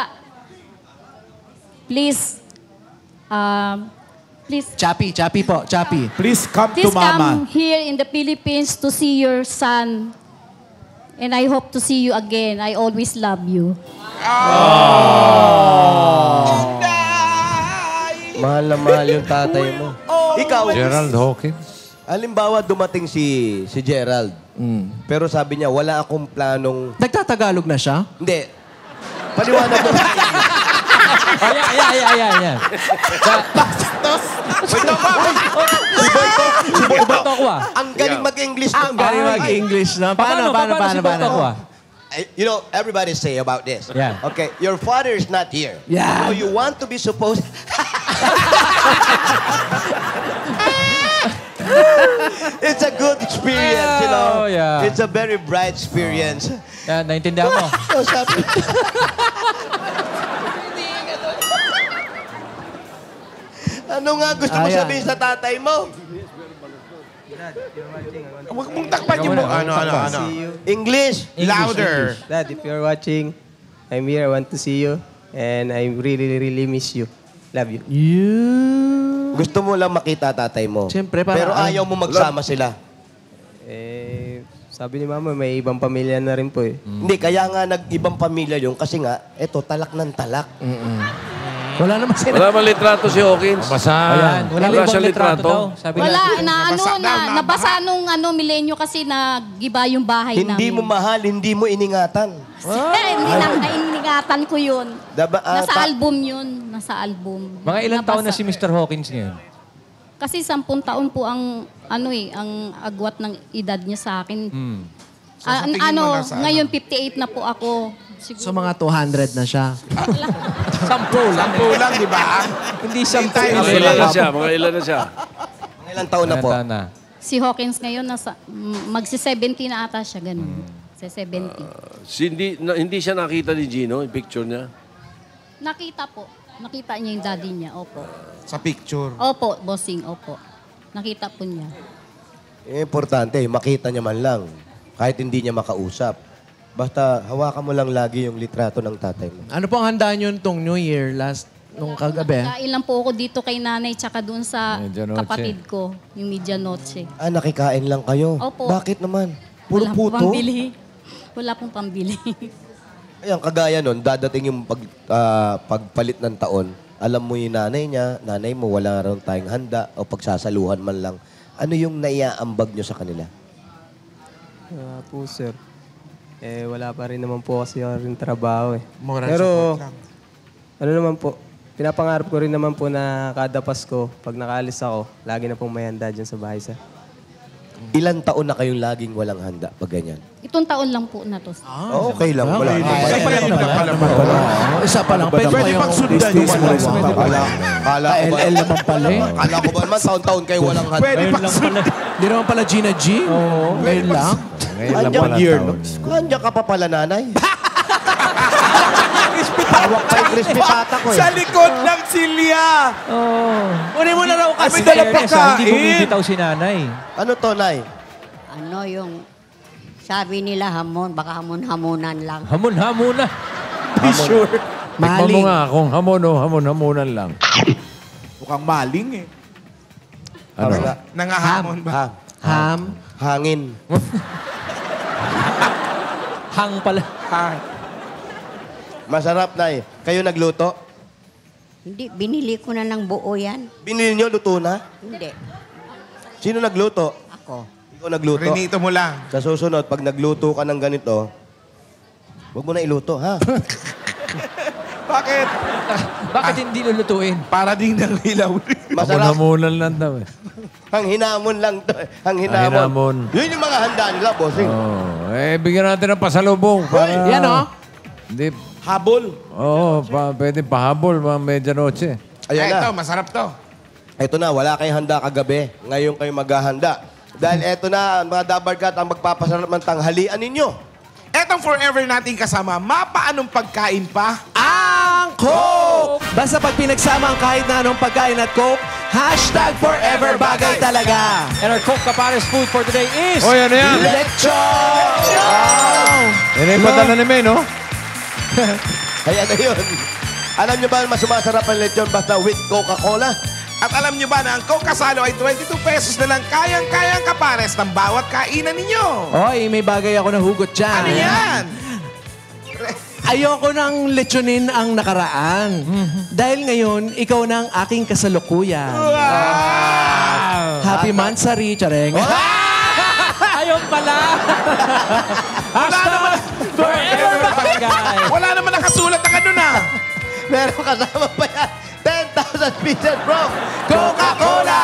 please, um, please, Chappy, Chappy po, Chappy. Please come to please mama. come here in the Philippines to see your son. And I hope to see you again. I always love you. Mahal na mahal yung tatay mo. Ikaw, Gerald Hawkins. halimbawa dumating si si Gerald. Pero sabi niya, wala akong planong... Nagtatagalog na siya? Hindi. Paliwanag mo. Ay, ay, ay, ay, ay, ay. Iboto ko ah. Ang galing mag-English Ang galing mag-English na. Paano, paano, paano, si Boto ko paano? ah? Eh, You know, everybody say about this. Yeah. Okay, your father is not here. Yeah. So you want to be supposed... It's a good experience, you know. Oh, yeah. It's a very bright experience. Yan, naintindihan mo. So sabi... Ano nga gusto mo Ayan. sabihin sa tatay mo? Huwag mong takpan yung mo. Ano, ano, ano? See you. English. Louder. Dad, if you're watching, I'm here. I want to see you. And I really, really miss you. Love you. You. Gusto mo lang makita tatay mo. Siyempre, para- Pero ayaw mo magsama sila. Eh, sabi ni Mama, may ibang pamilya na rin po eh. Hindi, kaya nga nag-ibang pamilya yung kasi nga, eto, talak ng talak. Wala naman sila. Wala man litrato si Hawkins. Basa. Ayan, wala Wala ibang siya litrato daw. litrato. Sabi Wala, na, na ano, Nabasa na, daw, nabaha. nabasa nung ano, milenyo kasi nagiba yung bahay Hindi namin. mo mahal, hindi mo iningatan. Hindi na, nainingatan ko yun. Daba, ah, Nasa ta- album yun. Nasa album. mga ilang taon na Nabasa. si Mister Hawkins ngayon? Kasi sampung taon po ang, ano eh, ang agwat ng edad niya sa akin. Hmm. Ah, sa tingin mo ano, nasa ano? ngayon fifty-eight na po ako. Siguro. So mga two hundred na siya. Sampo lang. Sampu lang, di ba? Hindi sampo. Hintay, Mga ilan na siya? Mga ilan na siya? Mga ilang taon na po. Ilang taon na? Si Hawkins ngayon, nasa, mm, magsi-seventy na ata siya, ganun. Sa seventy. Si, hindi, na, hindi siya nakita ni Gino, yung picture niya. Nakita po. Nakita niya yung daddy niya, opo. Sa picture. Opo, bossing, opo. Nakita po niya. Eh, importante, makita niya man lang. Kahit hindi niya makausap. Basta hawakan mo lang lagi yung litrato ng tatay mo. Ano po ang handa nyo nitong New Year last nung kagabi? Kain lang po ako dito kay nanay tsaka doon sa Medianoche. kapatid ko, yung medianoche. Ah, nakikain lang kayo? Opo. Bakit naman? Puro Wala puto? pong pambili. Wala pong pambili. Ayan, kagaya nun, dadating yung pag, ah, pagpalit ng taon, alam mo yung nanay niya, nanay mo, wala rin tayong handa o pagsasaluhan man lang. Ano yung naiaambag nyo sa kanila? Ah, po, sir. Eh, wala pa rin naman po kasi yung trabaho eh. Moral Pero, support lang. ano naman po, pinapangarap ko rin naman po na kada Pasko, pag nakaalis ako, lagi na pong may handa dyan sa bahay, sir. Ilan taon na kayong laging walang handa pag ganyan? Itong taon lang po na to. Ah, okay lang. Wala. Isa pa lang yun. Isa pa lang. Pwede Pwede pang sundan yun. Kala, kala ko ba? L L naman pala eh. Kala ko ba naman taon-taon kayo walang handa? Pwede pang sundan. Hindi naman pala Gina G. Oo. Ngayon lang. Ngayon lang Andiyan, pala year, taon. Andiyan ka pa pala, nanay. Hawak pa yung crispy pata ko eh. Sa likod ng silya. Kunin mo na raw kasi. May dala Fairness, hindi pagkain. bumibitaw si nanay. Ano to, nay? Ano yung sabi nila hamon, baka hamon-hamonan lang. Hamon-hamon na. Be sure. Tikman mo nga kung hamon o hamon-hamonan lang. Mukhang maling eh. Ano? Nangahamon ba? Ha? Ham. Hangin. Hang pala. Ha. Masarap, nay. Kayo nagluto? Hindi, binili ko na ng buo yan. Binili nyo, luto na? Hindi. Sino nagluto? Ako. Ikaw nagluto? Rinito mo lang. Sa susunod, pag nagluto ka ng ganito, huwag mo na iluto, ha? Bakit? Bakit hindi lulutuin? Para ding ng ilaw. Masarap. Hamon-hamonan lang daw eh. Ang hinamon lang to. eh. Ang hinamon. Ang hinamon. Yun yung mga handa nila, bossing. Oh, eh, bigyan natin ng pasalubong. Para... Yan oh. Hindi. Habol. Oo, pa, pwede pahabol, mga medianoche. Ayan Ay, na. ito, masarap to. Ito na, wala kayong handa kagabi. Ngayon kayo maghahanda. Dahil eto na, mga dabarkat, ang magpapasarap ng tanghalian ninyo. Etong forever nating kasama, mapaanong pagkain pa? Ang Coke! Basta pag pinagsama ang kahit na anong pagkain at Coke, hashtag forever bagay talaga. And our Coke Kapares food for today is... O, yan na yan. Lechon! Wow! Yan ay padala ni May, no? Ayan na yun. Alam nyo ba mas sumasarap ang lechon basta with Coca-Cola? At alam nyo ba na ang Coke Kasalo ay twenty-two pesos na lang kayang-kayang kapares ng bawat kainan ninyo? Oy, may bagay ako na hugot dyan. Ano yan? Ayoko nang lechonin ang nakaraan. Dahil ngayon, ikaw na ang aking kasalukuyan. Wow! Happy Mansari, Chareng. Ayun pala! Wala naman, Forever bagay! wala naman nakasulat na ganun ah. Meron kasama pa yan. ten thousand pieces from Coca-Cola!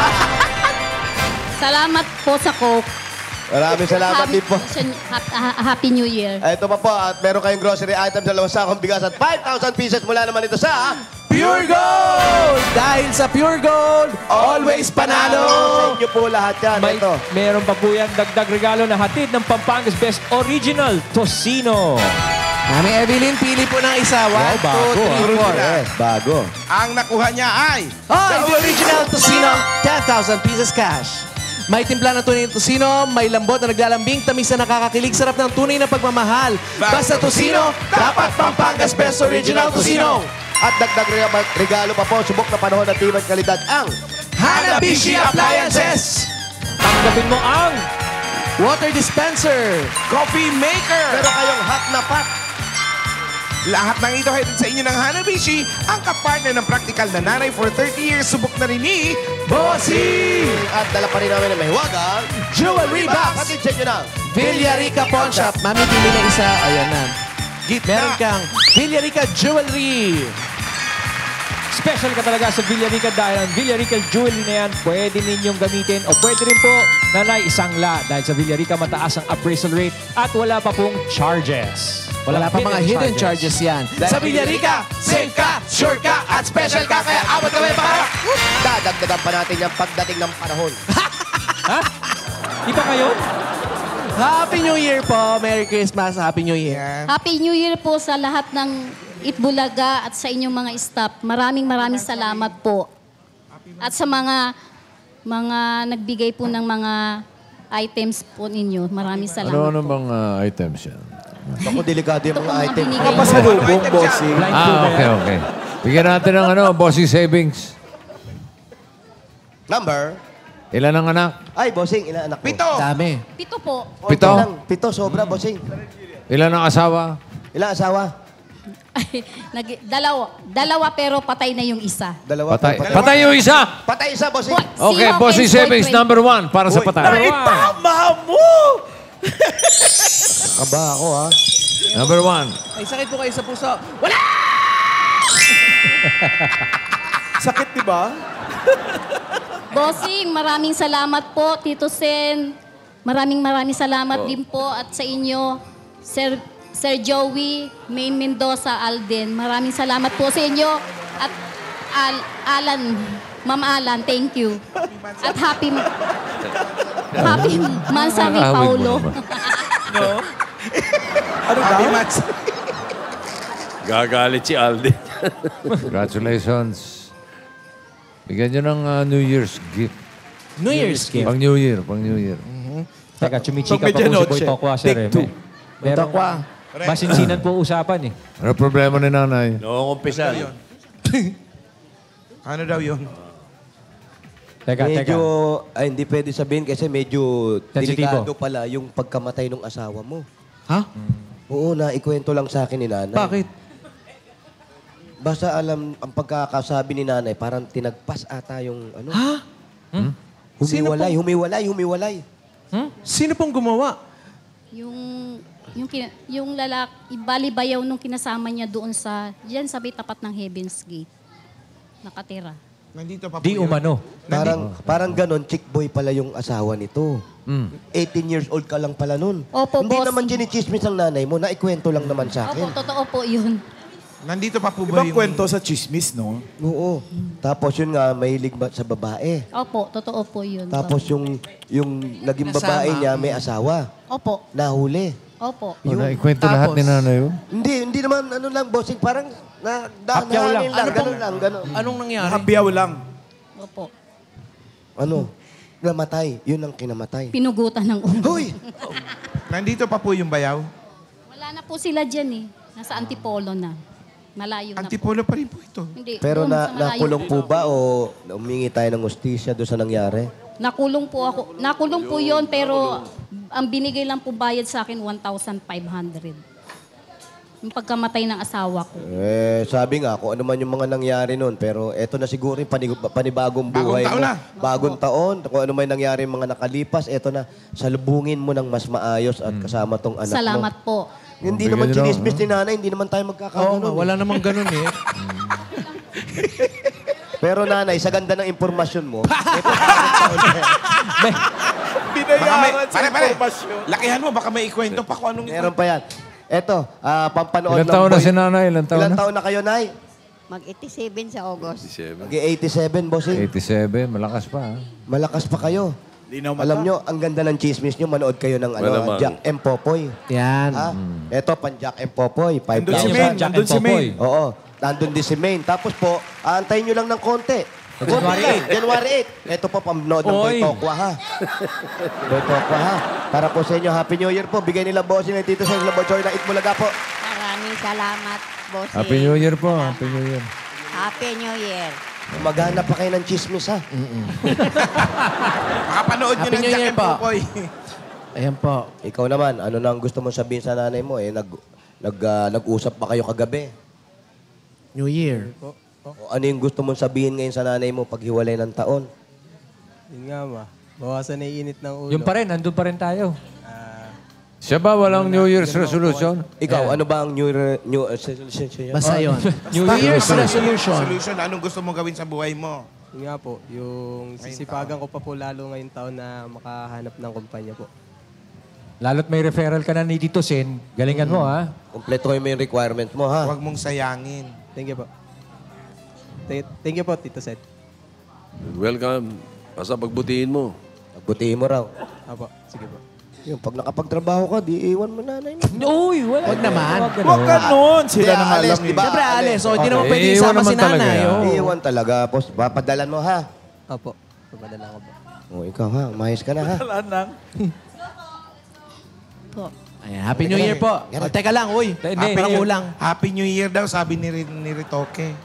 Salamat po sa Coke. Maraming salamat din po. Happy, Happy New Year. Ito pa po, at meron kayong grocery items, dalawang sakong bigas at five thousand pieces mula naman ito sa Pure Gold! Dahil sa Pure Gold, always panalo! Sa inyo po lahat yan. May, Ito. meron pa po yan dagdag regalo na hatid ng Pampanga's Best Original Tocino. Mami Evelyn, pili po ng isa. One, Wow, bago, two, three, ah. four. Yes, bago. Ang nakuha niya ay... Oh, the original Tocino, ten thousand pieces cash. May timpla ng tunay na Tocino, may lambot na naglalambing, tamis na nakakakilig, sarap ng tunay na pagmamahal. Basta Tocino, dapat Pampanga's Best Original Tocino. At dagdag reg- regalo pa po, subok na panahon at tibay kalidad ang Hanabishi Appliances! Tanggapin mo ang Water Dispenser! Coffee Maker! Meron kayong hot na pot. Lahat ng ito hatid sa inyo ng Hanabishi, ang kapartner ng practical na nanay for thirty years, subok na rin ni... Bossy! At dala pa rin namin ng mahiwagang Jewelry Box! Hatid sa inyo ng Villarica Pawn Shop. Mami, pili na isa. Ayan na. Meron kang Villarica Jewelry. special ka talaga sa Villarica dahil ang Villarica Jewelry na yan pwede ninyong gamitin o pwede rin po nanay isang la dahil sa Villarica mataas ang appraisal rate at wala pa pong charges. Wala pa mga hidden charges yan. Sa Villarica, safe ka, sure ka, at special ka. Kaya abot kami para... Dadagdagan pa natin yung pagdating ng panahon. Ha? Iba ngayon? Happy New Year po. Merry Christmas. Happy New Year. Happy New Year po sa lahat ng It Bulaga at sa inyong mga staff. Maraming maraming salamat po. At sa mga mga nagbigay po ng mga items po ninyo. Maraming salamat Ano-ano po. bang uh, items yan? Ako, delikado yung Ito po mga mga items. binigay. Pasalubong, bossing. Ah, okay, okay. Bigyan natin ng ano, bossing savings. Number? Ilan ang anak? Ay, bossing, ilan anak mo? Pito. Dami. Pito po. Konti Pito? lang. Pito, sobra, bossing. Ilan ang asawa? Ilang asawa? Ay, nag, dalawa. Dalawa pero patay na yung isa. Dalawa. Patay. Patay yung isa. Patay isa, bossing. Okay, bossing savings number one para sa patay. Tama mo! Kaba ako, ha? Number one. Ay, sakit po kayo sa puso. Wala! Sakit, di ba? Bossing, maraming salamat po, Tito Sen. Maraming maraming salamat din po at sa inyo, Sir Sir Joey, Main Mendoza, Alden. Maraming salamat po sa inyo. At Al Alan, Ma'am Alan, thank you. At happy Happy Mansari Paulo. No? Ano happy match? Gagalit si Alden. Congratulations. Bigyan nyo ng uh, New Year's gift. New Year's gift? Pang New Year, pang New Year. Teka, chumichika pa po si Boy Tokwa, sir. Take two. Boy Tokwa. Masinsinan po usapan eh. Ano problema ni nanay? Noong umpisa. Ano daw yun? Teka, medyo, teka. ay hindi pwede sabihin kasi medyo Sensitibo. delikado pala yung pagkamatay ng asawa mo. Ha? Oo, na ikwento lang sa akin ni nanay. Bakit? Basta alam, ang pagkakasabi ni nanay, parang tinagpas ata yung ano. Ha? Hmm? Humiwalay, humiwalay, humiwalay. Hmm? Sino pong gumawa? Yung yung kina, yung lalak ibalibayaw nung kinasama niya doon sa diyan sa may tapat ng Heaven's Gate. Nakatira. Nandito pa po Di yun. umano. Parang, parang ganon, chick boy pala yung asawa nito. eighteen years old ka lang pala nun. Opo, Hindi boss. naman ginichismis ang nanay mo, naikwento lang naman sa Opo, akin. totoo po yun. Nandito pa po ba Ibang yung... kwento sa chismis, no? Oo. Tapos yun nga, mahilig ba sa babae. Opo, totoo po yun. Tapos yung yung naging Nasama. babae niya may asawa. Opo, Nahuli. opo. Yung, ikwento lahat ni nanay yun? Hindi, hindi naman ano lang, bossing. Parang na, Hapyaw lang. dahil lang. Ano Ganun pong- lang, ganun. Anong nangyari? Habyaw lang. Opo. Ano? Namatay. Yun ang kinamatay. Pinugutan ng ulo. Hoy! Nandito pa po yung bayaw? Wala na po sila dyan eh. Nasa Antipolo na. Malayo na po. Antipolo pa rin po ito. Hindi, Pero doon na, sa malayo nakulong po ba o umingi tayo ng hustisya doon sa nangyari? Nakulong po ako. Nakulong po yun, pero ang binigay lang po bayad sa akin, one thousand five hundred. Yung pagkamatay ng asawa ko. Eh, sabi nga, kung ano man yung mga nangyari noon, pero eto na siguro yung panig- panibagong buhay Bagong taon mo. na. Bagong taon. Kung ano man nangyari yung mga nakalipas, eto na, salubungin mo ng mas maayos at kasama tong anak mo. Salamat po. Hindi Bigyan naman nyo chinismis lang, ni nanay, hindi naman tayo Oo, magkakagulo. nga, wala namang ganun eh. Pero nanay, sa ganda ng impormasyon mo, Baka may, pare, pare, lakihan mo, baka may ikwento pa kung anong... meron pa yan. Eto, ah, pampanood Ilan taon na si nanay? Ilan taon Ilan na? taon na kayo, nay? Mag-eighty-seven sa August. Mag-eighty-seven, bossing. eighty-seven, malakas pa. ah. Malakas pa kayo. Alam nyo, ang ganda ng chismis nyo, manood kayo ng ano, Malamang. Jack and Popoy. Yan. Ha? Eto, pan Jack and Popoy, five Nandun si thousand. Maine. Jack Nandun and si Popoy. Maine. Oo, nandun din si Maine. Tapos po, aantayin nyo lang ng konti. January eight. January eight. Ito po, pamnood ng Boy Oy. Tokwa, ha? Boy Tokwa, ha? Para po sa inyo, Happy New Year po. Bigay nila bossing ng Tito sa Laboratory na Itbulaga po. Maraming salamat, boss. Happy New Year po. Happy New Year. Happy New Year. Maghanap pa kayo ng chismis, ha? Makapanood nyo Happy ng New Jack Year and po. Popoy. Ayan po. Ikaw naman, ano na ang gusto mong sabihin sa nanay mo? Eh, nag, nag, ah, nag-usap pa kayo kagabi. New Year. O ano yung gusto mong sabihin ngayon sa nanay mo pag hiwalay ng taon? Yun nga ma. Bawasan na yung init ng ulo. Yung pa rin, andun pa rin tayo. Siya ba walang New Year's resolution? Ikaw, ano ba ang New Year new, uh, resolution niya? Basta yun. New New Year's Year's resolution. Solution, anong gusto mong gawin sa buhay mo? Yun nga po, yung sisipagan ko pa po lalo ngayong taon na makahanap ng kumpanya po. Lalo't may referral ka na ni Tito Sen, galingan mo ha. Kompleto mo yung requirement mo, ha? Huwag mong sayangin. Thank you po. Th- Thank you po, Tito Seth. Welcome. Basta pagbutihin mo. Pagbutihin mo raw. Apo, sige po. Yung pag nakapagtrabaho ka, di iwan mo nanay mo. Uy, wala. Huwag naman. Huwag ganun. Sila Hindi, nang alis, alam di eh. ba? Siyempre, alis. O, hindi Okay. naman pwede Eh, isama iwan si naman talaga nanay. yan. oh. Iiwan talaga. Tapos, papadalan mo, ha? Apo, papadala ko po. O, ikaw, ha? Umayos ka na, ha? Wala nang. Po. Ayan, Happy New Year po. O, teka lang, uy. Hindi, Parang hindi. kulang. Happy New Year daw, sabi ni, ni Ritoke.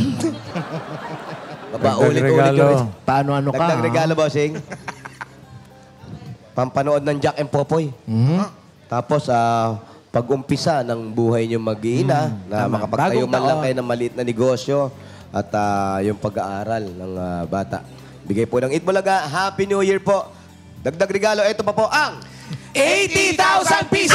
Baba, Dagdag ulit-ulit regalo. yun. Paano ano ka? Dagdag ha? regalo, bossing. Pampanood ng Jack and Popoy. Mhm. Tapos, ah, pag-umpisa ng buhay niyo mag-iina, Mm, na tama. makapagtayo Bagong man lang taon. kayo ng maliit na negosyo at ah, yung pag-aaral ng ah, bata. Bigay po ng Eat Bulaga. Happy New Year po. Dagdag regalo, ito pa po ang eighty thousand pieces!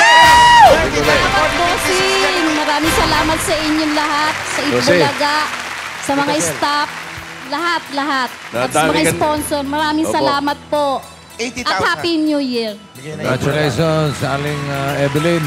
Bossing, maraming salamat sa inyong lahat, sa Bossing. Ibulaga, sa mga staff, lahat, lahat. At sa Nadali mga ka- sponsor, maraming Opo. salamat po. eighty At thousand. Happy New Year. Congratulations, Aling uh, Evelyn.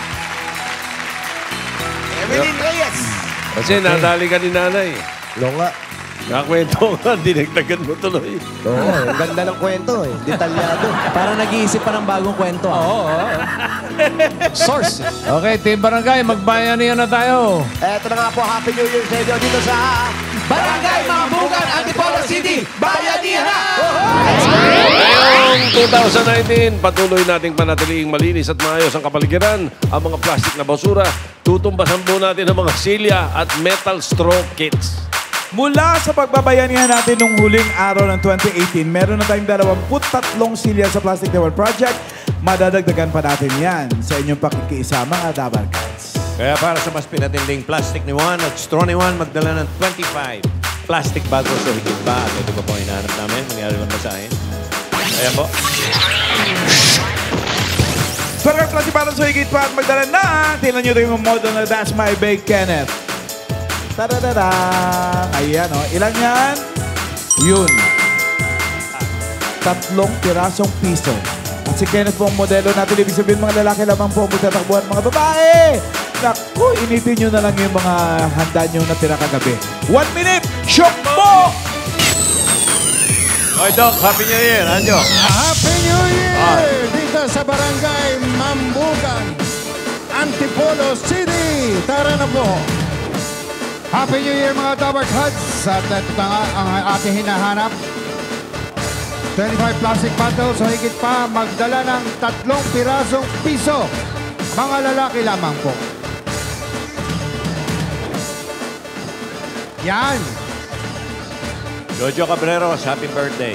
Evelyn Reyes. Kasi nadali ka ni nanay. Oo nga. Nakakwento ka, dinagdagan mo tuloy. Oo, ang ganda ng kwento eh. Detalyado. Para nag-iisip pa ng bagong kwento. Ah. Oo. Source. Okay, Team Barangay, magbayanihan na tayo. Eto na nga po, Happy New Year sa inyo dito sa Barangay Mambugan, Antipolo City, Bayanihan na! Ngayong two thousand nineteen, patuloy nating panatiliing malinis at maayos ang kapaligiran. Ang mga plastic na basura, tutumbasan po natin ang mga silya at metal straw kits. Mula sa pagbabayanihan natin nung huling araw ng twenty eighteen, meron na tayong dalawamputtatlong silya sa Plastic Devil Project. Madadagdagan pa natin yan sa inyong pakikiisa, mga Dabar Cats. Kaya para sa mas pinatinding plastic ni Juan at straw ni Juan, magdala ng twenty-five plastic bago so higit pa. At ito pa po ang hinahanap namin. Mangyari lang basahin. Ayan po. Para plastic para sa higit pa at magdala na, tingnan nyo rin yung model na That's My Bake Kenneth. Tadadada! Ayan o. Ilan yan? Yun. Tatlong pirasong piso. At si Kenneth po ang modelo natin. Ibig sabihin mga lalaki lamang po ang magtatakbuhan. Mga babae! Naku, initin nyo na lang yung mga handa nyo na tira kagabi. One minute! Shock mo! Okay, Doc. Happy New Year. Anjo. Happy New Year! Dito sa Barangay Mambugan, Antipolo City. Tara na po. Happy New Year mga Dabar Cats. At ito na nga ang ating hinahanap. twenty-five plastic bottles o higit pa, magdala ng tatlong pirasong piso. Mga lalaki lamang po. Yan. Jojo Cabreros, happy birthday.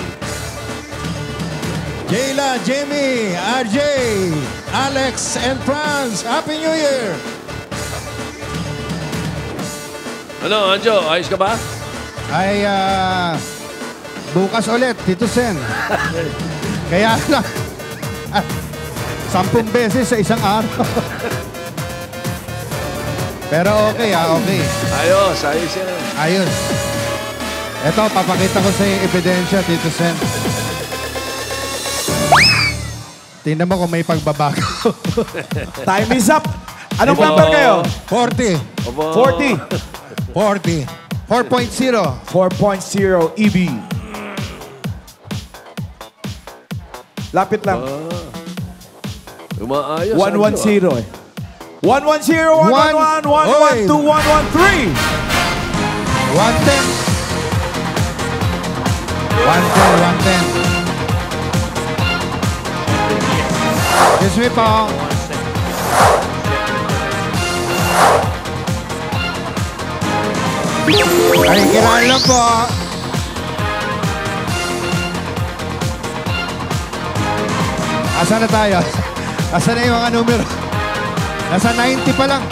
Jayla, Jamie, R J, Alex, and Franz. Happy New Year! Ano, Anjo? Ayos ka ba? Ay, ah, bukas ulit, Tito Sen. Kaya lang, ah, sampung beses sa isang araw. Pero okay, ah, okay. Ayos, ayos yan. Ayos. Ito, papakita ko sa iyo yung ebidensya, Tito Sen. Tingnan mo kung may pagbabago. Time is up! Anong number kayo? forty. forty. forty. four point oh. four point oh E B. Lapit lang. Umaayos. one one zero eh. one one zero, one one one, one one two, one one three. one ten. one ten, one ten. Excuse me po. Ay, kiraan lang po. Asa na tayo? Asa na yung mga numero? Nasa ninety pa lang.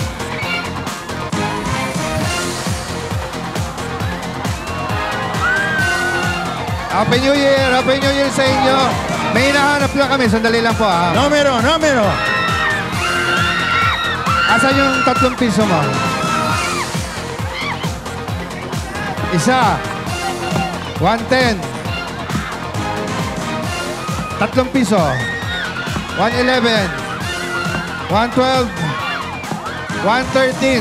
Happy New Year! Happy New Year sa inyo! May hinahanap lang kami. Sandali lang po, ha? Numero! Numero! Asan yung tatlong piso mo? Isa. one ten. Tatlong piso. one eleven. one twelve. one thirteen.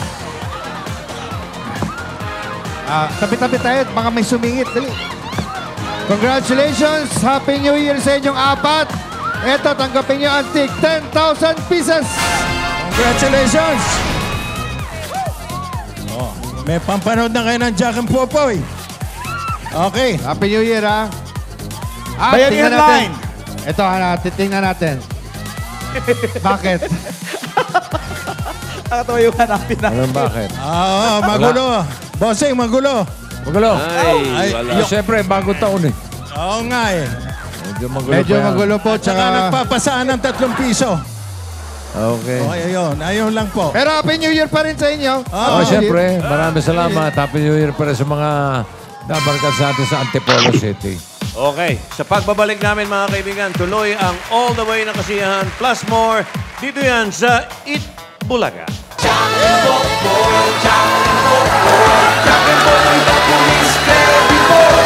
Ah, tabi-tabi tayo. Baka may sumingit. Dali. Congratulations! Happy New Year sa inyong apat. Eto, tanggapin niyo ang tig ten thousand pieces. Congratulations! Oh, may pampanood na kayo ng Jack and Popoy. Okay. Happy New Year, ha? At Bayan tingnan yan natin. line. Ito, ha, tingnan natin. Bakit? Nakatawa yung hanapin natin. Anong bakit? Oo, magulo. Bossing, magulo. Magulo. Ay, wala. Yung, siyempre, bagong taon eh. Oo nga eh. Medyo magulo Medyo pa yan. magulo po. Tsaka Tsaka nagpapasaan ng tatlong piso. Okay. Okay, ayun. Ayun lang po. Pero Happy New Year pa rin sa inyo. Oh, siyempre. Maraming salamat. Happy New Year pa rin sa mga dabarkad sa atin sa Antipolo City. Okay. Sa pagbabalik namin, mga kaibigan, tuloy ang All the Way na Kasiyahan plus more. Dito yan sa It Bulaga. Jack and Boy, Jack and Boy, Jack and Boy, the police,